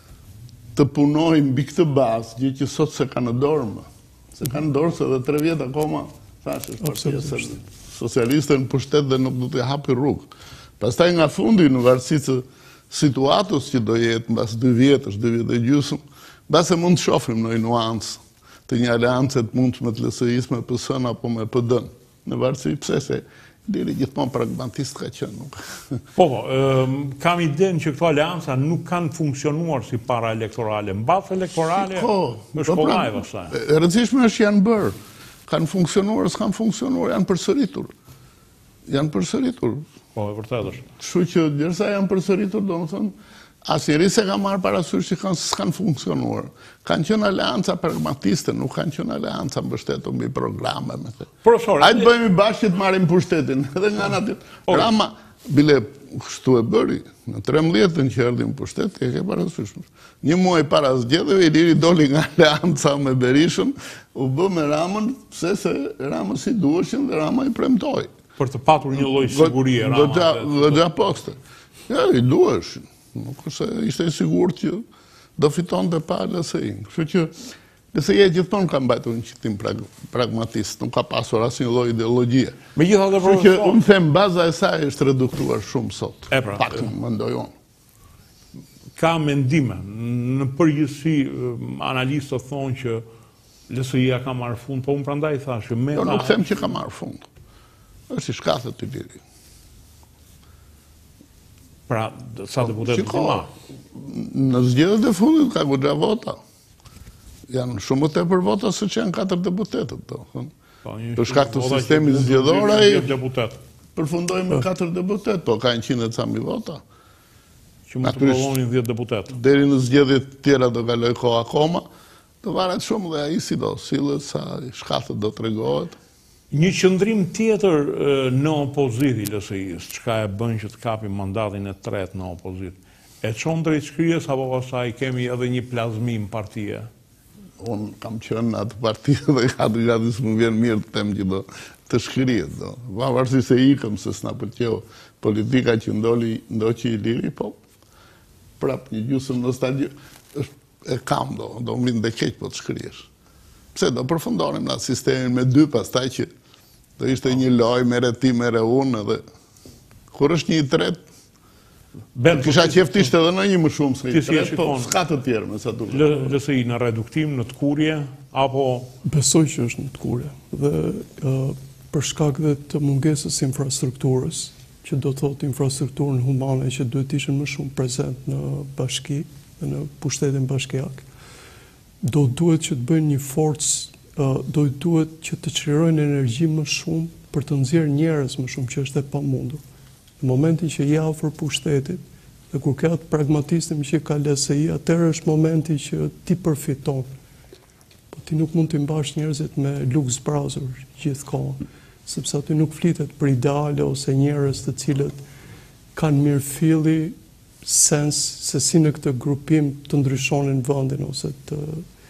të punojë mbi këtë bazë, gjë që sot se ka në dorë më. Se ka në dorë se edhe tre vjet akoma thash është Partia Socialiste në pushtet dhe nuk do të hapi rrugë. Pastaj nga fundi në varësi të situatës që do jetë mbas dy vjetësh, dy vjet e gjysmë, mbase mund të shohim në nuancë të një aleance të mundshme të L S I-s me P S-n apo me P D-n. Në varësi pse se deri gjithmonë pragmatist ka qenë nuk. Po, kam idenë që këto aleanca nuk kanë funksionuar si para elektorale. Mbas elektorale është kollaj pastaj. E rëndësishme është janë bërë. Kanë funksionuar, s'kanë funksionuar, janë përsëritur. Janë përsëritur. Po, e vërtet është. Kështu që derisa janë përsëritur, domethënë, asnjëri s'e ka marrë parasysh që kanë s'kanë funksionuar. Kanë qenë aleanca pragmatiste, nuk kanë qenë aleanca mbështetur mbi programe me të. Profesor, hajde bëjmë bashkë të marrim pushtetin. Edhe nga ana tjetër. Rama bile kështu e bëri. Në trembëdhjetën që erdhi në pushtet, e ke parasysh. Një muaj para zgjedhjeve, Iliri doli nga aleanca me Berishën, u bë me Ramën, pse se Rama si duheshin dhe Rama i premtoi. Për të patur një lloj sigurie Rama. Dhe gja poste. Ja, i duheshin. Nuk është ishte i sigurt që do fitonte pa L S I-n. Kështu që L S I-ja gjithmonë ka mbajtur një qëllim pragmatist, nuk ka pasur asnjë lloj ideologjie. Megjithatë, kështu që unë them baza e saj është reduktuar shumë sot. E pra, pak mendoj unë. Ka mendime. Në përgjithësi analistët thonë që L S I-ja ka marrë fund, po unë prandaj thashë Meta. Jo, nuk them që ka marrë fund. Është i shkathet i liri. Pra, sa deputet të ma? Në zgjedhjet e fundit ka goxha vota. Janë shumë më tepër vota se që janë katër deputetët. Për shkak të sistemit zgjedhor ai përfundoi me katër deputet, po ka njëqind e ca mijë vota. Që mund të provojnë dhjetë deputet. Deri në zgjedhjet tjera do kaloj kohë akoma, Të varet shumë dhe ai si do sillet, sa shkatët do tregohet. Një qëndrim tjetër në opozitë i L S I-s, çka e bën që të kapi mandatin e tretë në opozitë, e çon drejt shkrirjes apo pastaj kemi edhe një plazmim partie? Unë kam qenë në atë parti dhe gati gati së më vjen mirë të them që do të shkrihet. Do. Pavarësisht se ikëm se s'na pëlqeu politika që ndoli ndoqi i liri, po prap një gjysmë nostalgji e kam do, do më vinë dhe keq po të shkrihesh. Pse do përfundonim në atë sistemin me dy, pastaj që do ishte një loj mere ti, mere unë, edhe kur është një i tret, kisha qeft ishte edhe në një më shumë se i tret, po s'ka të tjerë me sa duke. L S I në reduktim, në të kurje, apo... Besoj që është në të kurje, dhe për shkak dhe të mungesës infrastrukturës, që do të thotë infrastrukturën humane që duhet ishën më shumë prezent në bashki, dhe në pushtetin bashkiak, do duhet që të bëjnë një forcë, do duhet që të çlirojnë energji më shumë për të nxjerrë njerëz më shumë, që është e pamundur. Në momentin që je afër pushtetit, dhe kur ka atë pragmatistin që ka L S I, atëherë është momenti që ti përfiton. Po ti nuk mund të mbash njerëzit me lux browser gjithkohon, sepse aty nuk flitet për ideale ose njerëz të cilët kanë mirëfilli sens se si në këtë grupim të ndryshonin vendin ose të,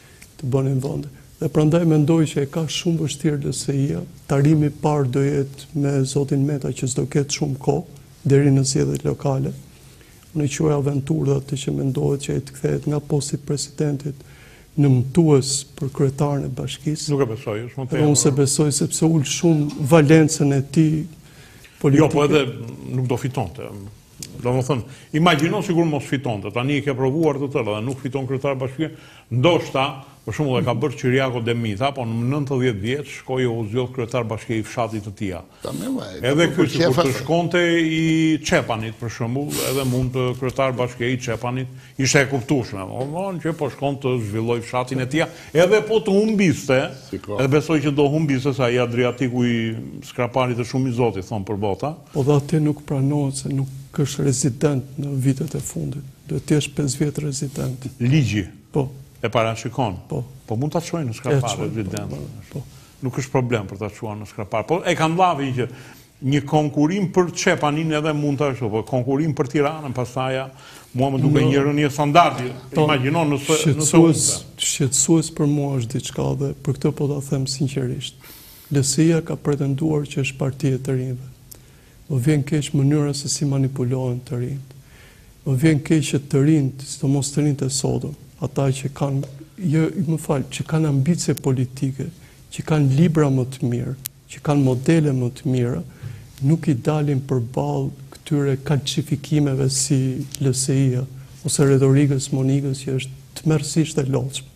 të bënin vende. Dhe prandaj mendoj që e ka shumë vështirë L S I-ja. Tarimi i parë do jetë me zotin Meta që s'do ketë shumë kohë deri në zgjedhjet lokale. Unë e quaj aventurë atë që mendohet që ai të kthehet nga posti i presidentit në mëtues për kryetarin e bashkisë. Nuk e besoj, është më tepër. Unë se besoj sepse ul shumë valencën e tij politike. Jo, po edhe nuk do fitonte. Do më thënë, imagjino sigur mos fitonte, tani i ke provuar të tërë dhe nuk fiton kryetar bashkie, ndoshta, për shembull e ka bërë Qiriako Demita, po në nëntëdhjetë vjeç shkoi u zgjodh kryetar bashkie i fshatit të tij. Edhe ky sikur të shkonte i Çepanit për shembull, edhe mund të kryetar bashkie i Çepanit, ishte e kuptueshme, domthonë që po shkon të zhvilloj fshatin e tij, edhe po të humbiste, edhe besoj që do humbiste sa i Adriatiku i skraparit të shumë i Zotit thon për bota. Po dha atë nuk pranohet se nuk është rezident në vitet e fundit. Duhet të jesh pesë vjet rezident. Ligji. Po. E parashikon. Po. Po mund ta çojnë në skrapar rezident. Po. Nuk është problem për ta çuar në skrapar. Po e kanë llavi që një konkurim për Çepanin edhe mund ta ashtu, po konkurim për Tiranën pastaj mua më duket një rënje standardi. Imagjino nëse nëse shqetësues për mua është diçka dhe për këtë po ta them sinqerisht. L S I-ja ka pretenduar që është parti e të rinjve. Më vjen keq mënyra se si manipulohen të rinjt. Më vjen keq që të rinjt, sidomos të rinjt e sotëm, ata që kanë, jo, më fal, që kanë ambicie politike, që kanë libra më të mirë, që kanë modele më të mira, nuk i dalin përballë këtyre kalcifikimeve si L S I-ja ose retorikës Monikës që është tmerrsisht e lodhshme.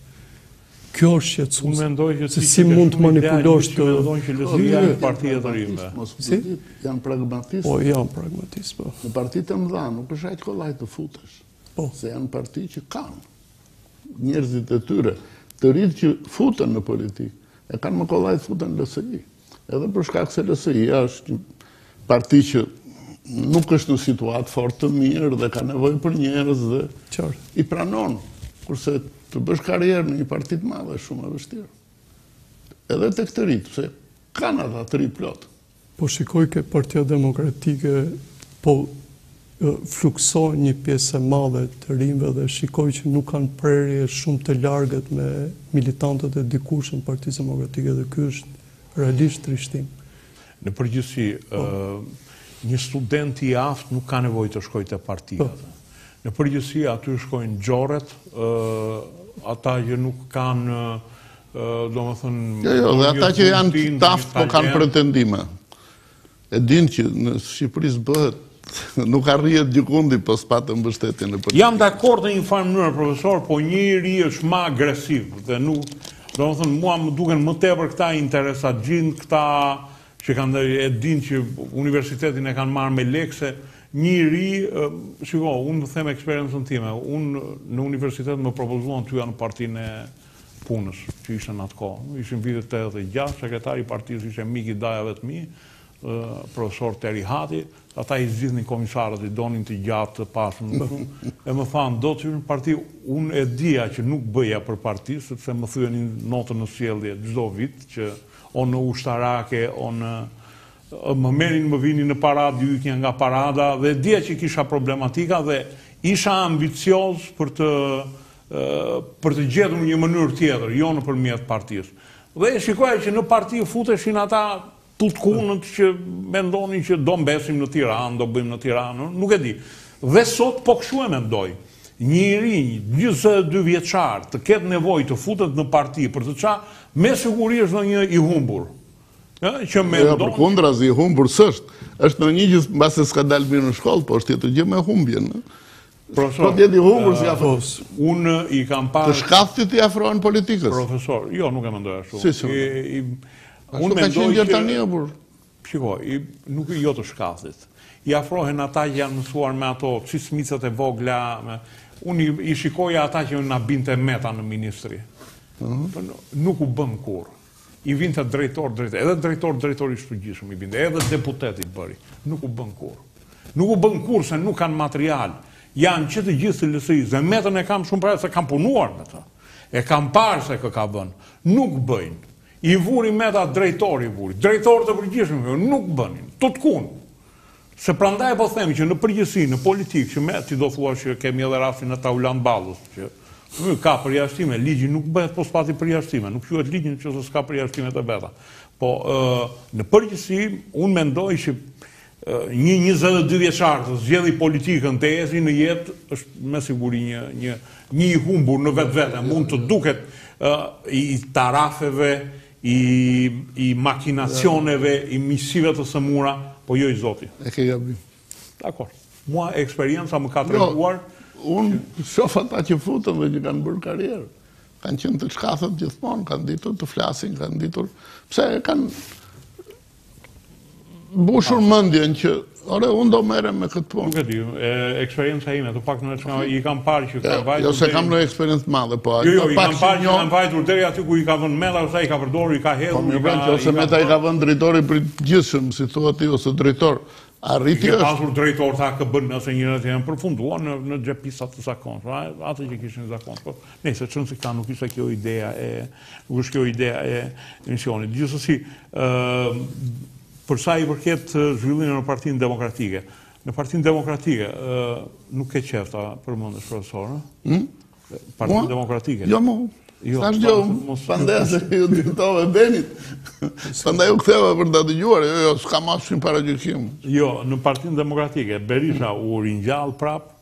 Kjo është shqetësuese. Unë mendoj që se si mund të manipulosh të mendojnë që L S I-ja është partia e të rinjve. Si? Janë pragmatistë. Po, janë pragmatistë, po. Në partitë e mëdha nuk është aq kollaj të futesh. Po. Se janë parti që kanë njerëzit e tyre, të rinj që futen në politikë, e kanë më kollaj të futen në L S I. Edhe për shkak se L S I-ja është një parti që nuk është në situatë fort të mirë dhe ka nevojë për njerëz dhe i pranon, kurse të bësh karrierë në një parti të madhe është shumë e vështirë. Edhe tek të rinjt, pse kanë ata të rinj plot. Po shikoj ke Partia Demokratike, po fluksoj një pjesë e madhe të rinjve dhe shikoj që nuk kanë prerje shumë të largët me militantët e dikush në Partisë Demokratike dhe ky është realisht trishtim. Në përgjithësi, një student i aftë nuk ka nevojë të shkojë te partia. Në përgjithësi aty shkojnë xhorret, ata që nuk kanë, domethënë, jo, jo, dhe ata që janë taft po kanë pretendime. E din që në Shqipëri bëhet, nuk arrihet gjikundi po s'patë mbështetje në politik. Jam dakord në një farë mënyrë, profesor, po njëri është më agresiv dhe nuk, domethënë, mua më duken më tepër këta interesagjin, këta që kanë e din që universitetin e kanë marrë me lekse. Njëri, shiko, unë më them eksperiencën time, unë në universitet më propozuan të janë partinë e punës, që ishte në atë kohë. Ishin vitet e gjashtëdhjetë, sekretari i partisë ishte mik i dajave të mi, profesor Teri Hati, ata i zgjidhnin komisarët, i donin të gjatë, të pasën, më shumë, e më thanë, do të hyrë në parti, unë e dija që nuk bëja për parti, sepse më thyenin notën në sjellje çdo vit, që o në ushtarake, o në më merin më vini në paradë, jykja nga parada, dhe dija që kisha problematika dhe isha ambicioz për të për të gjetur një mënyrë tjetër, jo nëpërmjet partisë. Dhe shikoja që në parti futeshin ata tutkunët që mendonin që do mbesim në Tiranë, do bëjmë në Tiranë, nuk e di. Dhe sot po kështu e mendoj. Një i ri, njëzet e dy vjeçar, të ketë nevojë të futet në parti për të ça, me siguri është një i humbur. Që me ja, për kundra, zi humbur s'është. Është në një gjithë, mbase s'ka dalë mirë në shkollë, po është jetë gjë me humbjen. Profesor, po t'jeti humbur si afros. Unë i kam parë... Të shkathtit i afrohen politikës. Profesor, jo, nuk e mendoj ashtu. Si, si. Ashtu ka qenë gjërë tani, o burë. Shiko, nuk i jo të shkathtit. I afrohen ata që janë mësuar me ato cismicët e vogla. Unë i shikoja ata që na binte meta në ministri. Nuk u bën kur. I vinte drejtor, drejtor, edhe drejtor, drejtor i shpërgjithshëm i binte, edhe deputet i bëri. Nuk u bën kur. Nuk u bën kur se nuk kanë material. Janë që të gjithë të L S I-s, dhe metën e kam shumë parë se kam punuar me ta. E kam parë se kë ka bënë. Nuk bëjnë. I vuri meta drejtor i vuri. Drejtor të përgjithshëm, nuk bënin. Tutkun. Se prandaj po themi që në përgjithësi, në politikë, që me ti do thua që kemi edhe rastin në Taulan Ballës, që ka përjashtime, ligji nuk bëhet po s'pati përjashtime, nuk quhet ligjin që s'ka përjashtime të veta. Po në përgjithësi, unë mendoj që një njëzet e dy vjeçar të zgjedhë politikën të ezi në jetë është me siguri një një një i humbur në vetvete, mund të duket i tarafeve, i i makinacioneve, i misive të sëmura, po jo i Zoti. E ke gabim. Dakor. Mua eksperienca më ka treguar. Unë shoh ata që futën dhe që kanë bërë karrierë. Kanë qenë të shkathët gjithmonë, kanë ditur të flasin, kanë ditur... Pse kanë bushur mendjen që, ore, unë do merrem me këtë punë. Nuk e di, eksperienca ime, të pak në që i kam parë që ka vajtur... Jo se kam në eksperiencë të madhe, po... Jo, jo, i kam parë që kanë vajtur deri aty ku i ka vënë meta, ose i ka përdorur, i ka hedhur... Po mirë vend që ose meta i ka vënë drejtori për gjithshëm, si thua ti, ose drejtor. Arriti është... Ke pasur drejtor të A K B-n nëse njërët janë përfunduar në gjepisat të zakonshme, atë që kishin zakonshme. Nëse çon se këta nuk ishte kjo ideja e nuk është kjo ideja e misionit. Gjithsesi, për sa i përket zhvillimit në Partinë Demokratike, në Partinë Demokratike nuk ke qefta përmendesh profesor, ëh? Partinë Demokratike. Jo, mo. Sa është jo, pandaj se ju ditove Benit, pandaj u ktheva për të dëgjuar, jo, jo, s'ka mashin para gjykim. Jo, në Partinë Demokratike, Berisha u ringjall prap,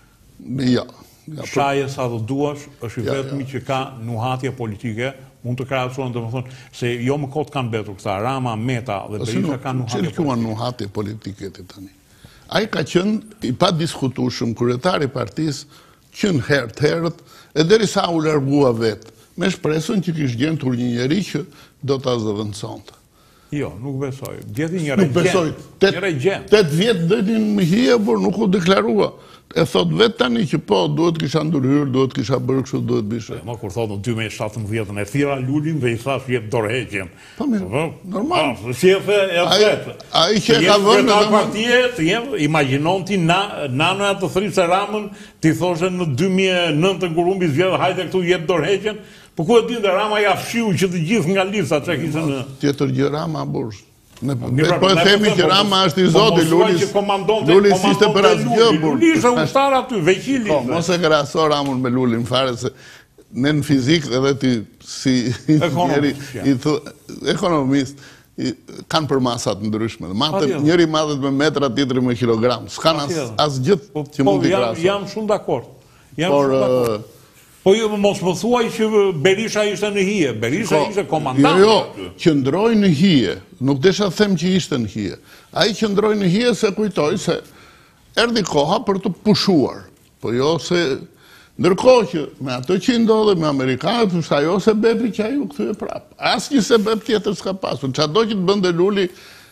jo. Shaje sa të duash, është i vetmi që ka nuhatje politike, mund të krahasohen të më thonë, se jo më kot kanë betur këta, Rama, Meta dhe Berisha kanë nuhatje politike. Qëllë nuhatje politike të tani? Ai ka qenë i pa diskutueshëm kryetari i partisë, qenë herë të herët, e derisa u largua vetë, me shpresën që kishte gjendur një njeri që do ta zëvendësonte. Jo, nuk besoj. Gjeti një regjent. Një regjent. tetë vjet dënin më hije, por nuk u deklarua. E thot vetë tani që po, duhet kisha ndërhyrë, duhet kisha bërë kështu, duhet bishë. Ma kur thotë në dy mijë e shtatëmbëdhjetë e thira Lulin dhe i thash jep dorëheqjen. Po mirë, normal. Si e the, e vetë. Ai që ka vënë në partie, të jem, imagjinon ti nanoja të thrisë Ramën, ti thoshe në dy mijë e nëntë në Kurumbi zgjedh, hajde këtu jep dorëheqjen. Po ku e din dhe Rama ja fshiu që të gjithë nga lista që kishte në... Tjetër gjë Rama bursh. Po e themi që Rama është i Zoti, Luli Luli s'ishte për asgjë bursh. Luli ishte ushtar aty, veqili. Po, mos e krahaso Ramën me Lulin fare se ne në fizikë edhe ti si njeri i ekonomist kanë për masat ndryshme. Njëri madhet me metra, tjetri me kilogram. S'kan asgjë që mund t'i krahaso. Jam shumë dakord. Jam shumë dakord. Po ju mos më thuaj që Berisha ishte në hije, Berisha ishte komandant. Jo, jo, qëndroi në hije, nuk desha të them që ishte në hije. Ai qëndroi në hije se kujtoi se erdhi koha për të pushuar. Po jo se ndërkohë që me ato që ndodhi me amerikanët, është ajo se bebi që ai u kthye prap. Asnjë sebeb tjetër s'ka pasur. Çado që të bënte Luli,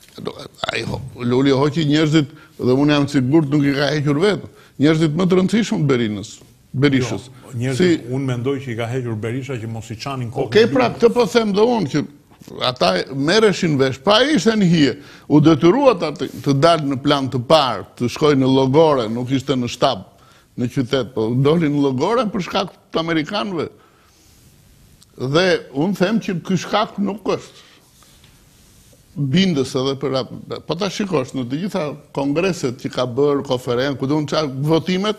ai Luli hoqi njerëzit dhe unë jam sigurt nuk i ka hequr vetë. Njerëzit më të rëndësishëm Berinës. Berishës. Njerëzit, unë mendoj që i ka hequr Berisha që mos i çanin kokën. Okej, pra, këtë po them dhe unë, që ata merreshin vesh, pa ishte në hije, u detyrua ata të, të dalë në plan të parë, të shkojnë në llogore, nuk ishte në shtab në qytet, po dolin në llogore për shkak të amerikanëve. Dhe unë them që ky shkak nuk është bindës edhe për... Po ta shikosh, në të gjitha kongreset që ka bërë, konferencë, ku duhen çfarë votimet,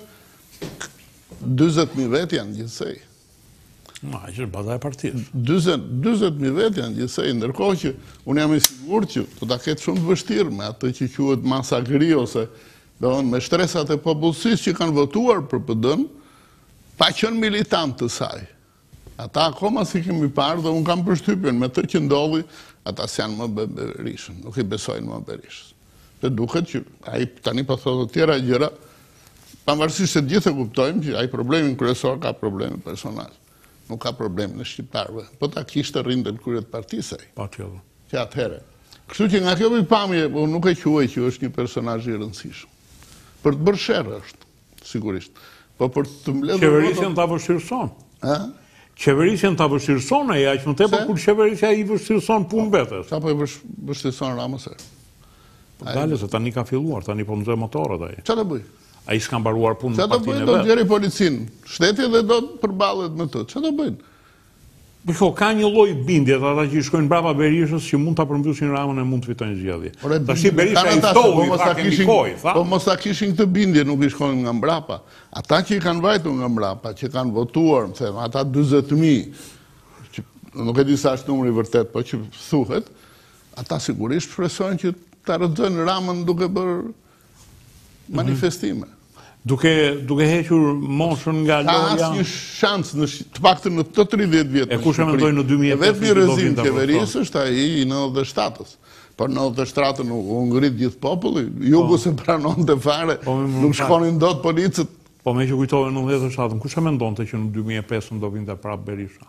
dyzet mijë vet janë gjithsej. Ma, që është baza e partisë. dyzet mijë vet janë gjithsej, ndërkohë që unë jam i sigurt që do ta ketë shumë të vështirë me atë që quhet masakri ose domthon me shtresat e popullsisë që kanë votuar për P D-n, pa qenë militant të saj. Ata akoma si kemi parë dhe unë kam përshtypjen me të që ndodhi, ata s'janë më Berishën, nuk i besojnë më Berishës. Dhe duket që ai tani po thotë të tjera gjëra, pavarësisht se gjithë e kuptojmë që ai problemin kryesor ka probleme personal. Nuk ka problem në shqiptarëve. Po ta kishte rrinte në krye të partisë ai. Patjetër. Që atëherë. Kështu që nga kjo pikpamje, unë nuk e quaj që është një personazh i rëndësishëm. Për të bërë sherrë është, sigurisht. Po për të mbledhur Qeverisjen ta vështirëson. Ë? Qeverisjen ta vështirëson ai aq më tepër kur qeverisja i vështirëson punë vetes. Sa po i vështirëson Ramës? Po dalë se tani ka filluar, tani po nxjerr motorët ai. Çfarë do bëj? Ai s'ka mbaruar punën Çfarë në do partinë bëjnë? e Do vet. të nxjerrë policinë shteti dhe do të përballet me të. Çfarë do bëjnë? Po shko, ka një lloj bindje ata që shkojnë brapa Berishës që mund ta përmbyshin Ramën e mund të fitojnë zgjedhje. Tash Berisha i ftohui, pa kemi tha. Po mos ta kishin këtë bindje, nuk i shkojnë nga mbrapa. Ata që i kanë vajtur nga mbrapa, që kanë votuar, më them, ata dyzet mijë, që nuk e di sa është numri vërtet, po që thuhet, ata sigurisht shpresojnë që ta rrëzojnë Ramën duke bërë manifestime. Duke duke hequr moshën nga Ka loja. asnjë shans në sh- të paktën në këto tridhjetë vjet. E kush e mendoi në dy mijë e pesë Vetëm se do rrezim vinë ta qeverisë është ai i nëntëdhjetë shtatës. Por nëntëdhjetë shtatën u u ngrit gjithë populli, jugu se pranonte fare, Po, më- nuk shkonin dot policët. Po me që kujtove në nëntëdhjetë shtatën, kush e mendonte që në dy mijë e pesë do vinte prapë Berisha?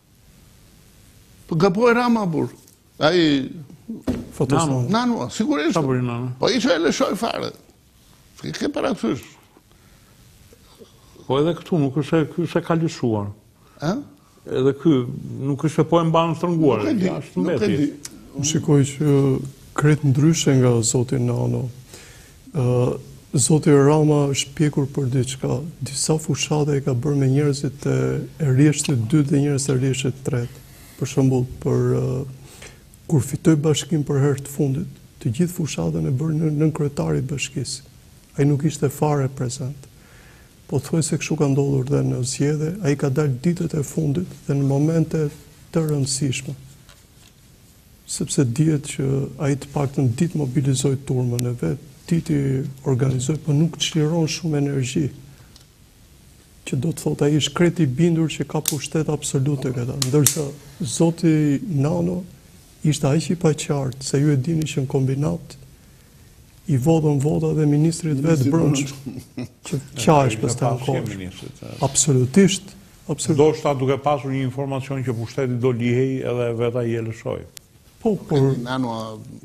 Po gaboi Rama burr. Ai Fotostan. nanu, sigurisht. Sa bëri nana? Po isha e lëshoj fare. Ke ke parasysh. Po edhe këtu nuk është ky se ka lëshuar. Ë? Edhe ky nuk është se po e mban shtrënguar. Nuk e di, Jashtë nuk e mbeti. di. Unë shikoj që kret ndryshe nga zoti Nano. Ë Zoti Rama është pjekur për diçka. Disa fushate e ka bërë me njerëzit e e rrjeshtë të dytë dhe njerëz të rrjeshtë të tretë. Për shembull, për uh, kur fitoi bashkim për herë të fundit, të gjithë fushatën e bërë në nën kryetari i bashkisë. Ai nuk ishte fare prezant. Po thuaj se kështu ka ndodhur dhe në zgjedhje, ai ka dalë ditët e fundit dhe në momente të rëndësishme. Sepse dihet që ai të paktën ditë mobilizoi turmën e vet, ditë i organizoi, por nuk çliron shumë energji. Që do të thotë ai është kreti i bindur që ka pushtet absolute këta. Ndërsa zoti Nano ishte aq i paqartë se ju e dini që në kombinat i vodhën vota dhe ministrit vetë brendshëm që qahesh pastaj në kohë. Absolutisht, absolutisht. Do shta duke pasur një informacion që pushteti do lihej edhe vetë ai e lëshoi. Po, por Nanu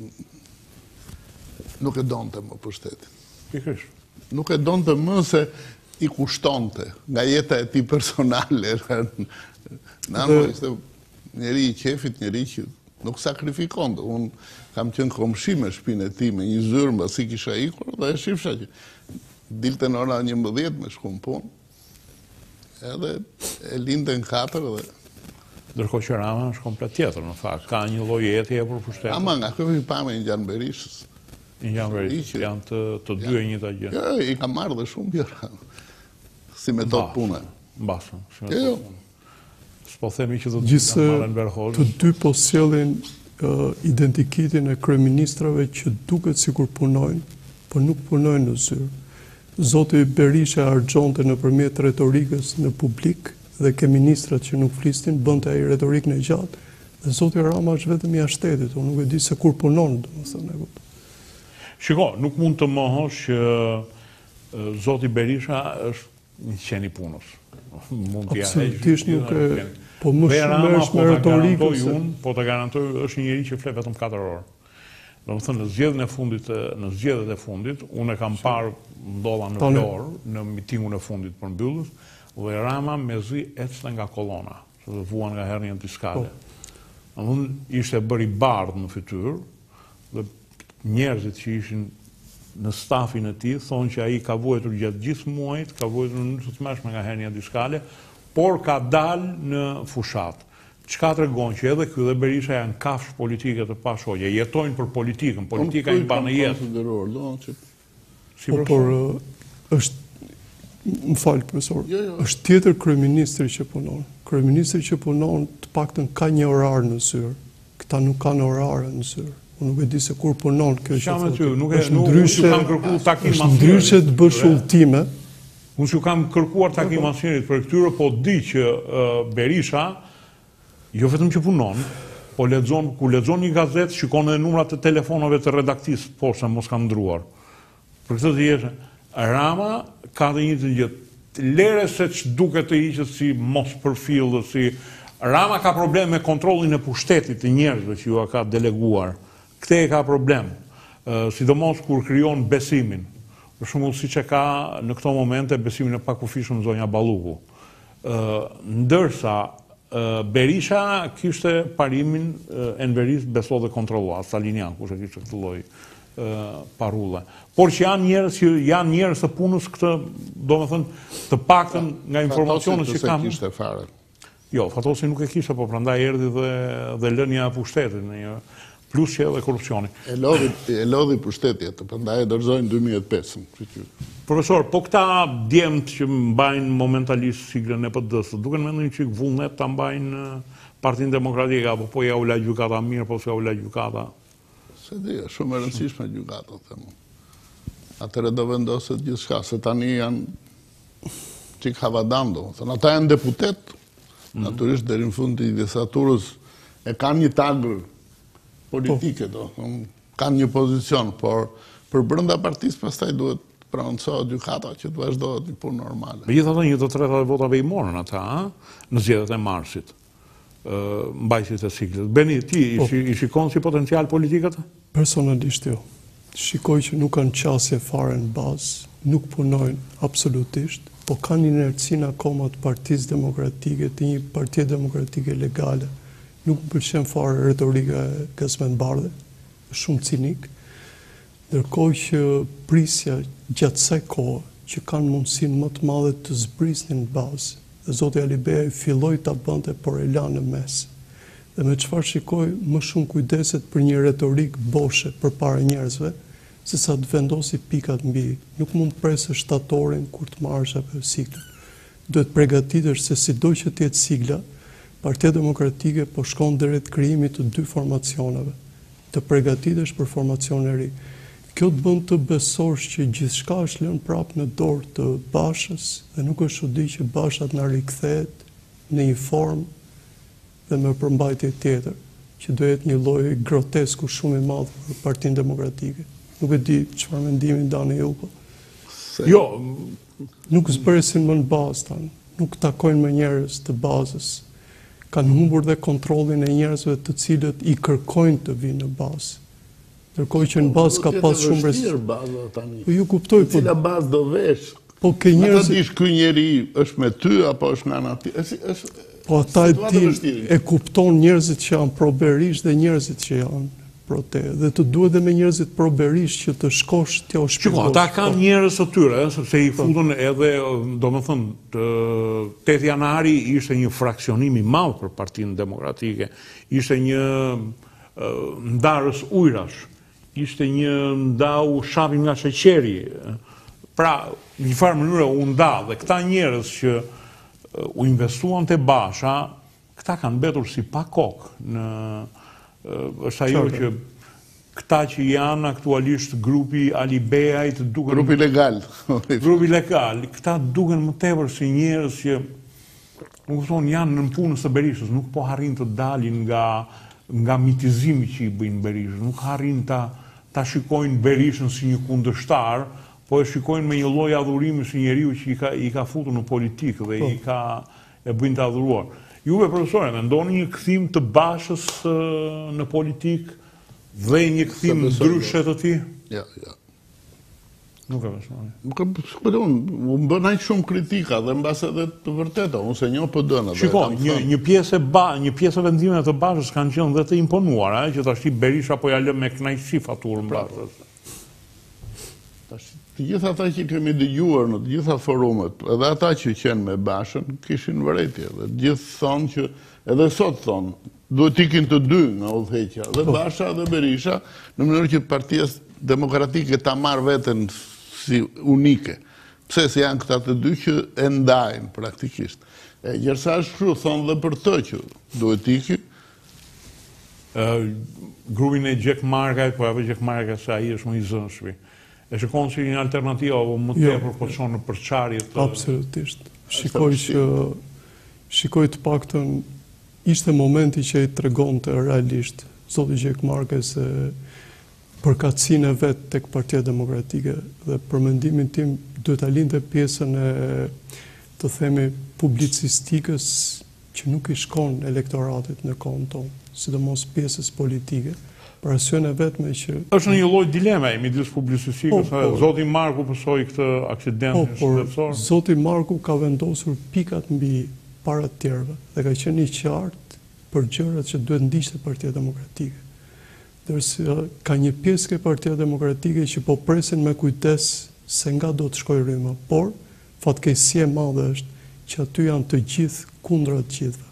nuk e donte më pushtetin. Pikërisht. Nuk e donte më se i kushtonte nga jeta e tij personale. Nanu ishte njeri i qefit, njeri që nuk sakrifikonte. Unë kam qenë komshi me shtëpinë e tij me një zyrë mbasi kisha ikur dhe e shifsha që dilte në ora njëmbëdhjetë me shku në punë. Edhe e linte në katër dhe Ndërkohë që Rama është komplet tjetër, në fakt. Ka një lloj jetje për pushtetin. ama nga kjo pikpamje një gjanë Berishës. Një janë Berishës, janë të, të dy e njëjta gjë. Jo, i ka marrë dhe shumë gjëra. Si metodë pune. Mbasën. si me Jo, jo. thotë punë. S'po themi që do të Gjithse marrën Berhoz. të dy po sjellin uh, identitetin e kryeministrave që duket sikur punojnë, por nuk punojnë në zyrë. Zoti Berisha argjonte nëpërmjet retorikës në publik dhe ke ministrat që nuk flisnin, bënte ai retorikën e gjatë, dhe zoti Rama është vetëm i shtetit, unë nuk e di se kur punon, domethënë e kuptoj. Shiko, nuk mund të mohosh që e, zoti Berisha është një qen i punës. Mund t'ja Absolutisht heqë nuk gjithë, e- qen. po më Ve shumë Rama, është po me ta retorikën garantoj se- unë, po ta garantoj është një njeri që flet vetëm katër orë. Domethënë në zgjedhjen e fundit, e- në zgjedhjet e fundit, unë e kam parë ndodha në Tani- Florë, në mitingun e fundit për mbyllës, dhe Rama mezi ecte nga kolona, se vuan nga herë një diskale. Unë ishte bëri bardhë në fytyrë, dhe njerëzit që ishin në stafin e tij thonë që ai ka vuajtur gjatë gjithë muajit, ka vuajtur në mënyrë të tmerrshme nga hernia diskale, por ka dalë në fushat. Çka tregon që edhe ky dhe Berisha janë kafshë politike të pashoqe, jetojnë për politikën, politika i mban në jetë. Si po, por është, më falë profesor, jo, jo. është tjetër kryeministri që punon. Kryeministri që punon të paktën ka një orar në zyrë. Këta nuk kanë orare në zyrë. Unë nuk e di se kur punon kjo që thotë. Nuk e ndryshe, kam kërkuar takim është ndryshe të bësh udhëtime. Unë që kam kërkuar takim masnjerit për këtyre, po di që uh, Berisha, jo vetëm që punon, po lexon, ku lexon një gazetë, shikon edhe numrat e telefonave të redaktisë, poshtë mos kanë ndruar. Për këtë të jesh, Rama ka dhe një të gjithë. Lere se që duke të hiqet si mos përfill dhe si... Rama ka problem me kontrollin e pushtetit të njerëzve që ju a ka deleguar. Këte e ka problem, uh, sidomos kur krijon besimin. Për shembull, siç e ka në këto momente besimin e pakufishëm zonja Balluku. Uh, ndërsa uh, Berisha kishte parimin uh, Enveris beso dhe kontrollua, Salinian, kush e kishte këtë lloj uh, parulle. Por që janë njerëz që janë njerëz të punës këtë, domethënë, të paktën nga informacionet që kam. Kishte fare. Jo, Fatosi nuk e kishte, po prandaj erdhi dhe dhe lënia e pushtetit në një plus që edhe korrupsioni. E lodhi, e lodhi pushtetit, prandaj e dorëzojnë dy mijë e pesë. Profesor, po këta djemt që mbajnë momentalisht siglën e P D-s, duken me ndonjë çik vullnet ta mbajnë Partinë Demokratike, apo po ja u la gjykata mirë, po s'ja u la gjykata. Se di, është shumë e rëndësishme gjykata, them. Atëre do vendoset gjithçka, se tani janë çik havadando. Thënë, ata janë deputet, mm. naturisht deri në fund të legislaturës e kanë një tagër politike, do, kanë një pozicion, por për brenda partisë pastaj duhet prononcohet gjykata që të vazhdohet një punë normale. Megjithatë, një të tretat e votave i morën ata, në zgjedhjet e marsit. Uh, mbajtjet e siglës. Beni, ti po, i shikon si potencial politikët? Personalisht jo. Shikoj që nuk kanë qasje fare në bazë, nuk punojnë absolutisht, po kanë inercinë akoma të Partisë Demokratike, të një partie demokratike legale. Nuk më pëlqen fare retorika e Gazmend Bardhe, shumë cinik, ndërkohë që prisja gjatë kësaj kohe që kanë mundësinë më të madhe të zbrisnin në bazë, dhe Zoti Alibej filloi ta bënte, por e la në mes. Dhe me çfarë shikoj, më shumë kujdeset për një retorik boshe përpara njerëzve, se sa të vendosi pikat mbi. Nuk mund të presë shtatorin kur të marrësh apo siglën. Duhet përgatitesh se sido që të jetë sigla, Partia Demokratike po shkon drejt krijimit të dy formacioneve. Të përgatitesh për formacion e ri. Kjo të bën të besosh që gjithçka është lënë prapë në dorë të Bashës dhe nuk është çudi që Basha të na rikthehet në një formë dhe me përmbajtje tjetër, që do jetë një lloj grotesku shumë i madh për Partinë Demokratike. Nuk e di çfarë mendimi ndani ju, po. Jo, nuk zbresin më në bazë tani, nuk takojnë me njerëz të bazës. Kanë humbur dhe kontrollin e njerëzve të cilët i kërkojnë të vinë në bazë. Ndërkohë që në bazë ka pas shumë rëndësi. Po ju kuptoj, po cila bazë do vesh? Po ke njerëz. Ata dish ky njeri është me ty apo është nga ana tjetër? Po ata e din, e kupton njerëzit që janë pro Berisha dhe njerëzit që janë pro te. Dhe të duhet dhe me njerëzit pro Berisha që të shkosh t'ja u shpjegosh. Shiko, ata kanë njerëz të tyre, sepse i futën edhe, domethënë, tetë janari ishte një fraksionim i madh për Partinë Demokratike, ishte një ndarës ujrash, ishte një ndau shapim nga sheqeri. Pra, në një farë mënyrë u nda, dhe këta njerëz që u investuan te Basha, këta kanë mbetur si pa kokë në është ajo që këta që janë aktualisht grupi Alibejait duken grupi legal. Grupi legal, këta duken më tepër si njerëz që nuk thonë janë në punës së Berishës, nuk po harrin të dalin nga nga mitizimi që i bëjnë Berishës, nuk harrin ta ta shikojnë Berishën si një kundërshtar, po e shikojnë me një lloj adhurimi si njeriu që i ka i ka futur në politikë dhe i ka e bëjnë të adhuruar. Juve, profesore, mendoni një kthim të Bashës në politikë dhe një kthim ndryshe të tij? Ja, ja. Nuk e besoj. Nuk e besoj, unë bën aq shumë kritika dhe mbas edhe të vërteta, unë se njoh po dëna. Shiko, një një pjesë ba, një pjesë e vendimeve të Bashës kanë qenë dhe të imponuara, që tash Berisha po ja lë me kënaqësi faturën Bashës. Tash të gjitha ata që kemi dëgjuar në të gjitha forumet, edhe ata që qenë me Bashën, kishin vërejtje. Dhe të gjithë thonë që, edhe sot thonë, duhet ikin të dy nga udhëheqja, dhe Basha dhe Berisha, në mënyrë që Partia Demokratike ta marrë veten si unike. Pse se janë këta të dy që e ndajnë praktikisht. E gjërsa është kështu, thonë dhe për të që duhet iki. Grupin e Gjek Markajt, po apo Gjek Markajt se ai është më i zënshmi. E shikon si një alternativë apo më tepër po çon në përçarje të... Absolutisht. Shikoj që shikoj të paktën ishte momenti që i tregonte realisht zoti Gjek Markaj se përkatësinë e vet tek Partia Demokratike dhe për mendimin tim duhet ta lindte pjesën e të themi publicistikës që nuk i shkon elektoratit në kohën tonë, sidomos pjesës politike. Për arsyen e vetme që... është një lloj dileme midis publicistikës, zoti Marku pësoi këtë aksidentin shëndetësor. Zoti Marku ka vendosur pikat mbi para të tjerëve dhe ka qenë i qartë për gjërat që duhet ndiqte Partia Demokratike. Dërsa ka një pjesë ke Partia Demokratike që po presin me kujdes se nga do të shkojë rryma, por fatkeqësia e madhe është që aty janë të gjithë kundra të gjithëve.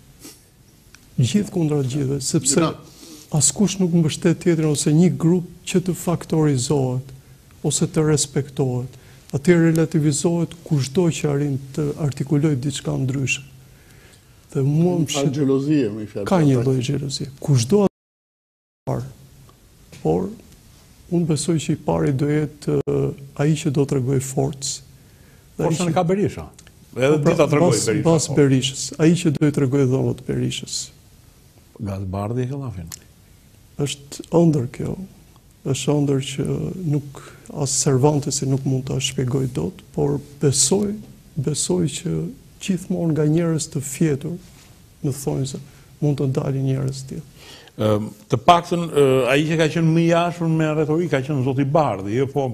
Gjithë kundra të gjithëve, sepse askush nuk mbështet tjetrin ose një grup që të faktorizohet ose të respektohet. Aty relativizohet kushdo që arrin të artikulojë diçka ndryshe. Dhe mua më shqet xhelozie, më fjalë. Ka një lloj xhelozie. Kushdo parë. Por unë besoj që i pari do jetë ai që do të tregojë forcë. Forcën ka Berisha. Edhe dita tregoj Berisha. Pas Berishës, ai që do i tregojë dhomët Berishës. Gazbardhi e Kellafin. Është ëndër kjo. Është ëndër që nuk as Cervantesi nuk mund ta shpjegoj dot, por besoj, besoj që gjithmonë nga njerëz të fjetur, në thonjse, mund të dalin njerëz të tillë. Të paktën ai që ka qenë më i ashur me retorikë ka qenë zoti Bardhi, jo po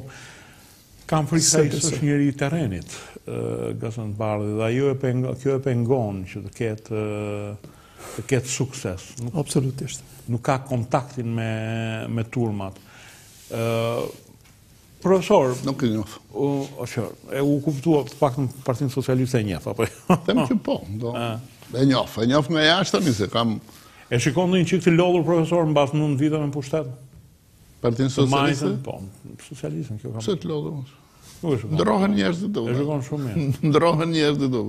kam frikë se është njëri i terrenit, Gazbardhi, dhe ajo e pengon, kjo e pengon që të ketë të ketë sukses. Absolutisht. Nuk ka kontaktin me me turmat. Ë Profesor, nuk e njoh. U, e u kuptua të paktën Partinë Socialiste e njeh, apo? Them që po, do. E njoh, e njoh nga jashtë tani se kam. E shikon në një qik të lodhur, profesor, në basë nëntë vite me pushtet? Partinë Socialiste? Po, socialistën, kjo kam. Pse të lodhur? Ndrohen njerëz të do. E shikon shumë mirë. Ndrohen njerëz të do.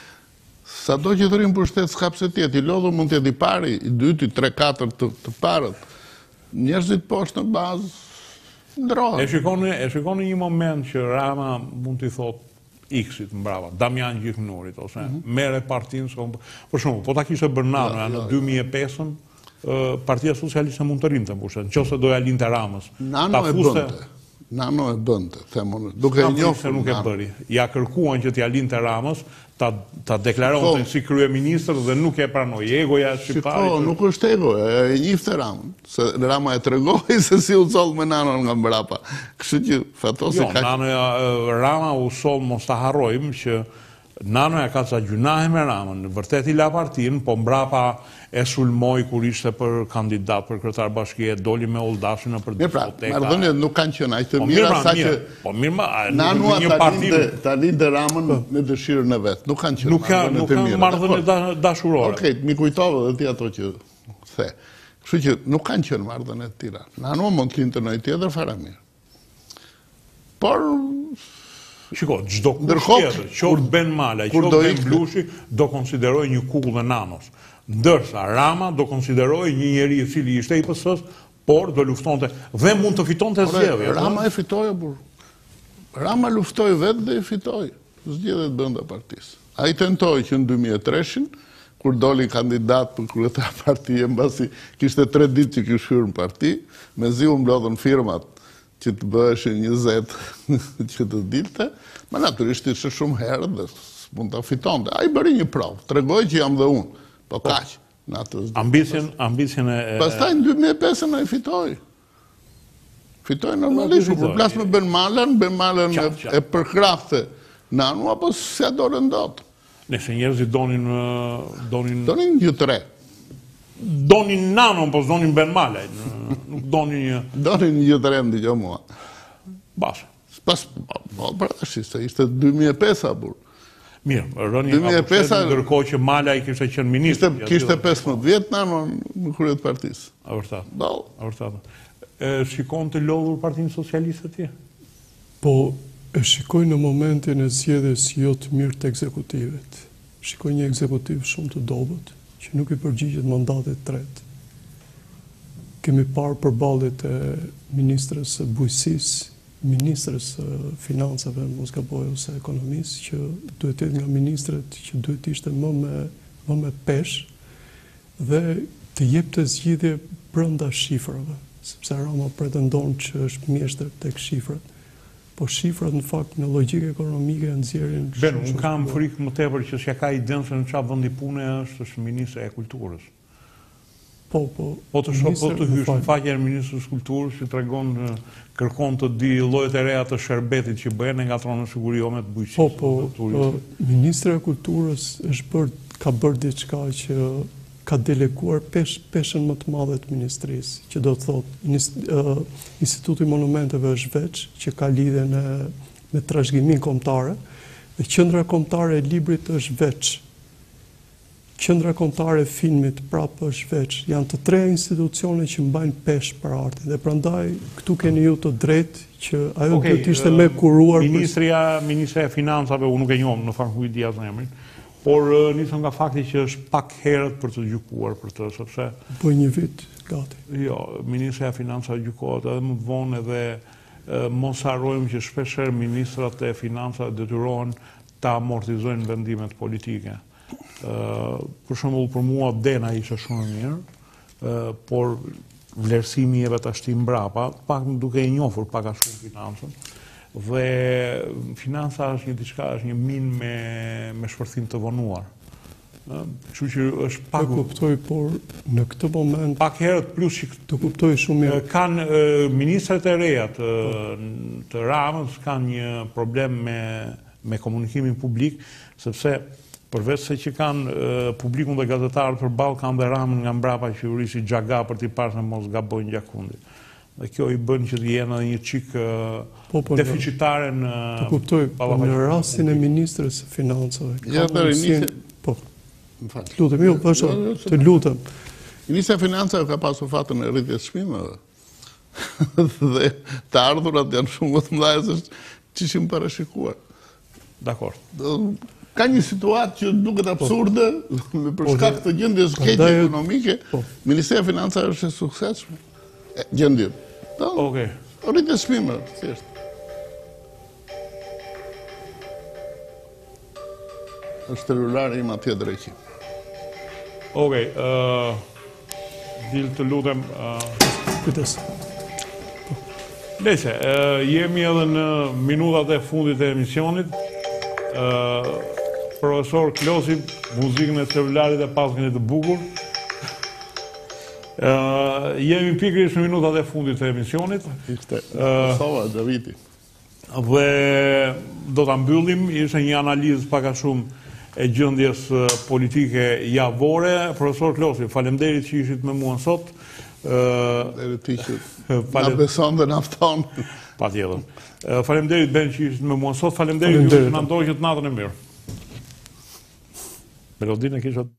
Sa do që të rinë pushtet s'ka pse tjetë, i lodhur mund tjetë i pari, i dyti, tre, katër të, të parët. Njerëzit poshtë në bazë, ndrohen. E shikoni, e shikoni një moment që Rama mund t'i thotë X-it mbrava, Damian Gjiknurit, ose mm -hmm. mere partinë, për shumë, po ta kishte bërë Nano, në dy mijë e pesën, Partia Socialiste mund të rinte në pushtet, nëse doja linte Ramës. Nano e bënte, Nano e bënte, themun, duke e njohur se nuk e bëri. Ja kërkuan që t'ja linte Ramës, ta, ta deklaronte si kryeministër dhe nuk e pranoi. Egoja shqiptare. Po, nuk është egoja, e njifte Ramën, se Rama e tregoi se si u coll me Nano nga mbrapa. Kështu që fatosi jo, ka. Nano Rama u soll, mos ta harrojmë që Nanoja ka ca gjunahe me Ramën, vërtet i la partinë, po mbrapa e sulmoi kur ishte për kandidat për kryetar bashkie, doli me ulldashin në për diskoteka. Mirë pra, marrëdhëniet nuk kanë qenë aq të mira sa që po mirë ma, Nanoa një parti ta lindë Ramën me dëshirën e vet. Nuk kanë qenë marrëdhënie të mira. Nuk kanë marrëdhënie dashurore. Okej, mi kujtove edhe ti ato që the. Kështu që nuk kanë qenë marrëdhënie të tilla. Nanoa mund të lindë në tjetër fara mirë. Por shiko, çdo kusht tjetër, qoftë Ben Mala, qoftë Ben Blushi, do konsideroj një kukull e Nanos. Ndërsa Rama do konsideroj një njeri i cili ishte i P S-s, por do luftonte dhe mund të fitonte zgjedhjet. Rama e fitoi, burr. Rama luftoi vetë dhe e fitoi zgjedhjet brenda partisë. Ai tentoi që në dy mijë e tre, kur doli kandidat për kryetar partie, mbasi kishte tre ditë që kishte hyrë në parti, mezi u mblodhën firmat që të bëheshin njëzet që të dilte, ma natyrisht ishte shumë herë dhe mund të fitonte. A i bëri një provë, tregoj që jam dhe unë, po kaq. Ambicien, ambicien e... Pastaj në dy mijë e pesë a i fitoj. Fitoj normalisht, kur plas me Ben Malen, Ben Malen Qartë, qartë. e përkrahte Nanu, apo se adorën dot. Nëse njerëzit donin donin Donin një tre. donin Nanon, po donin Ben Malen, nuk donin një Donin një tre, ndigjo mua. bas. Pas, po, për tash, ishte, ishte dy mijë e pesë burr. Mirë, rëni dy mijë e pesë ndërkohë që Mala i kishte qenë ministër. Kishte, kishte pesëmbëdhjetë vjet Nano në krye të partisë. A vërtet. Ball. A vërtet. E shikon të lodhur Partinë Socialiste ti? Po, e shikoj në momentin e zgjedhjes jo të mirë të ekzekutivet. Shikoj një ekzekutiv shumë të dobët, që nuk i përgjigjet mandatit tretë. Kemi parë përballit e ministrës së bujqësisë, ministrës së financave, mos gaboj, ose ekonomisë, që duhet të jetë nga ministret që duhet të ishte më me, më me pesh dhe të jepte zgjidhje brenda shifrave, sepse Rama pretendon që është mjeshtër tek shifrat. Po shifrat në fakt në logjikë ekonomike nxjerrin. Ben, unë kam frikë më tepër që s'ja ka idenë se në çfarë vendi pune është, është ministre e kulturës. Po, po. Po të shoh, po të hysh në faqen e ministrës së kulturës që tregon kërkon të di llojet e reja të sherbetit që bëhen nga tronë siguriome të bujqësisë. Po, po. po Ministri i kulturës është bërë ka bërë diçka që ka deleguar pesh, peshën më të madhe të ministrisë, që do të thotë uh, Instituti i Monumenteve është veç, që ka lidhje në me trashëgiminë kombëtare, dhe Qendra Kombëtare e Librit është veç. Qendra Kombëtare e Filmit prapë është veç. Janë të tre institucione që mbajnë peshë për artin, dhe prandaj këtu keni ju të drejtë që ajo okay, duhet të ishte më kuruar. Ministria, Ministria e Financave, unë nuk e njoh, në fakt nuk i di as emrin. Por nisëm nga fakti që është pak herët për të gjykuar për të, sepse... Bëj një vit, gati. Jo, Ministria e Financave gjykohet edhe më vonë edhe mos harrojmë që shpeshherë ministrat e financave detyrohen ta amortizojnë vendimet politike. Për shembull, për mua Dena ishte shumë e mirë, por vlerësimi jeve të ashtim mbrapa, pak duke i njohur pak a shumë financën. Dhe financa është një diçka, është një minë me, me shpërthim të vonuar. Kështu që është pak... E kuptoj, por në këtë moment... Pak herët plus që... Të kuptoj shumë mirë. Kanë ministrat e reja të, të Ramës kanë një problem me, me komunikimin publik, sepse përveç se që kanë publikun dhe gazetarët përballë, kanë dhe Ramën nga mbrapa që u risi xhaga për t'i parë se mos gabojnë gjakundi. Dhe kjo i bën që të jenë një çik po, po, deficitare në... Të kuptoj, po në rastin e ministrës së financave... Ja, të rinjë... Po, të lutem, jo, vazhdo, të lutem. Ministra e Financave ka pasur fatën e rritjes çmimeve. Dhe të ardhurat janë shumë më të mëdha se ç'ishim parashikuar. Dakor. Ka një situatë që duket absurde, me për shkak të gjendjes keqe ekonomike, Ministria e Financave është e suksesshme. Gjendje. Okej. Rritjes çmimeve, thjesht. Është celulari im atje drejt. Okej, dil të lutem... Kujdes. Lese, jemi edhe në minutat e fundit e emisionit. Profesor Klosi, muzikën e celularit e paskën e të bukur. Jemi pikërisht në minutat e fundit të emisionit. Ishte Kosova, Xhaviti. Dhe do ta mbyllim, ishte një analizë pak a shumë e gjendjes politike javore. Profesor Klosi, faleminderit që ishit me mua sot. Deri ti që na beson dhe na fton. Patjetër. Faleminderit Ben që ishit me mua sot. Faleminderit ju që na ndoqët natën e mirë. Melodinë e kisha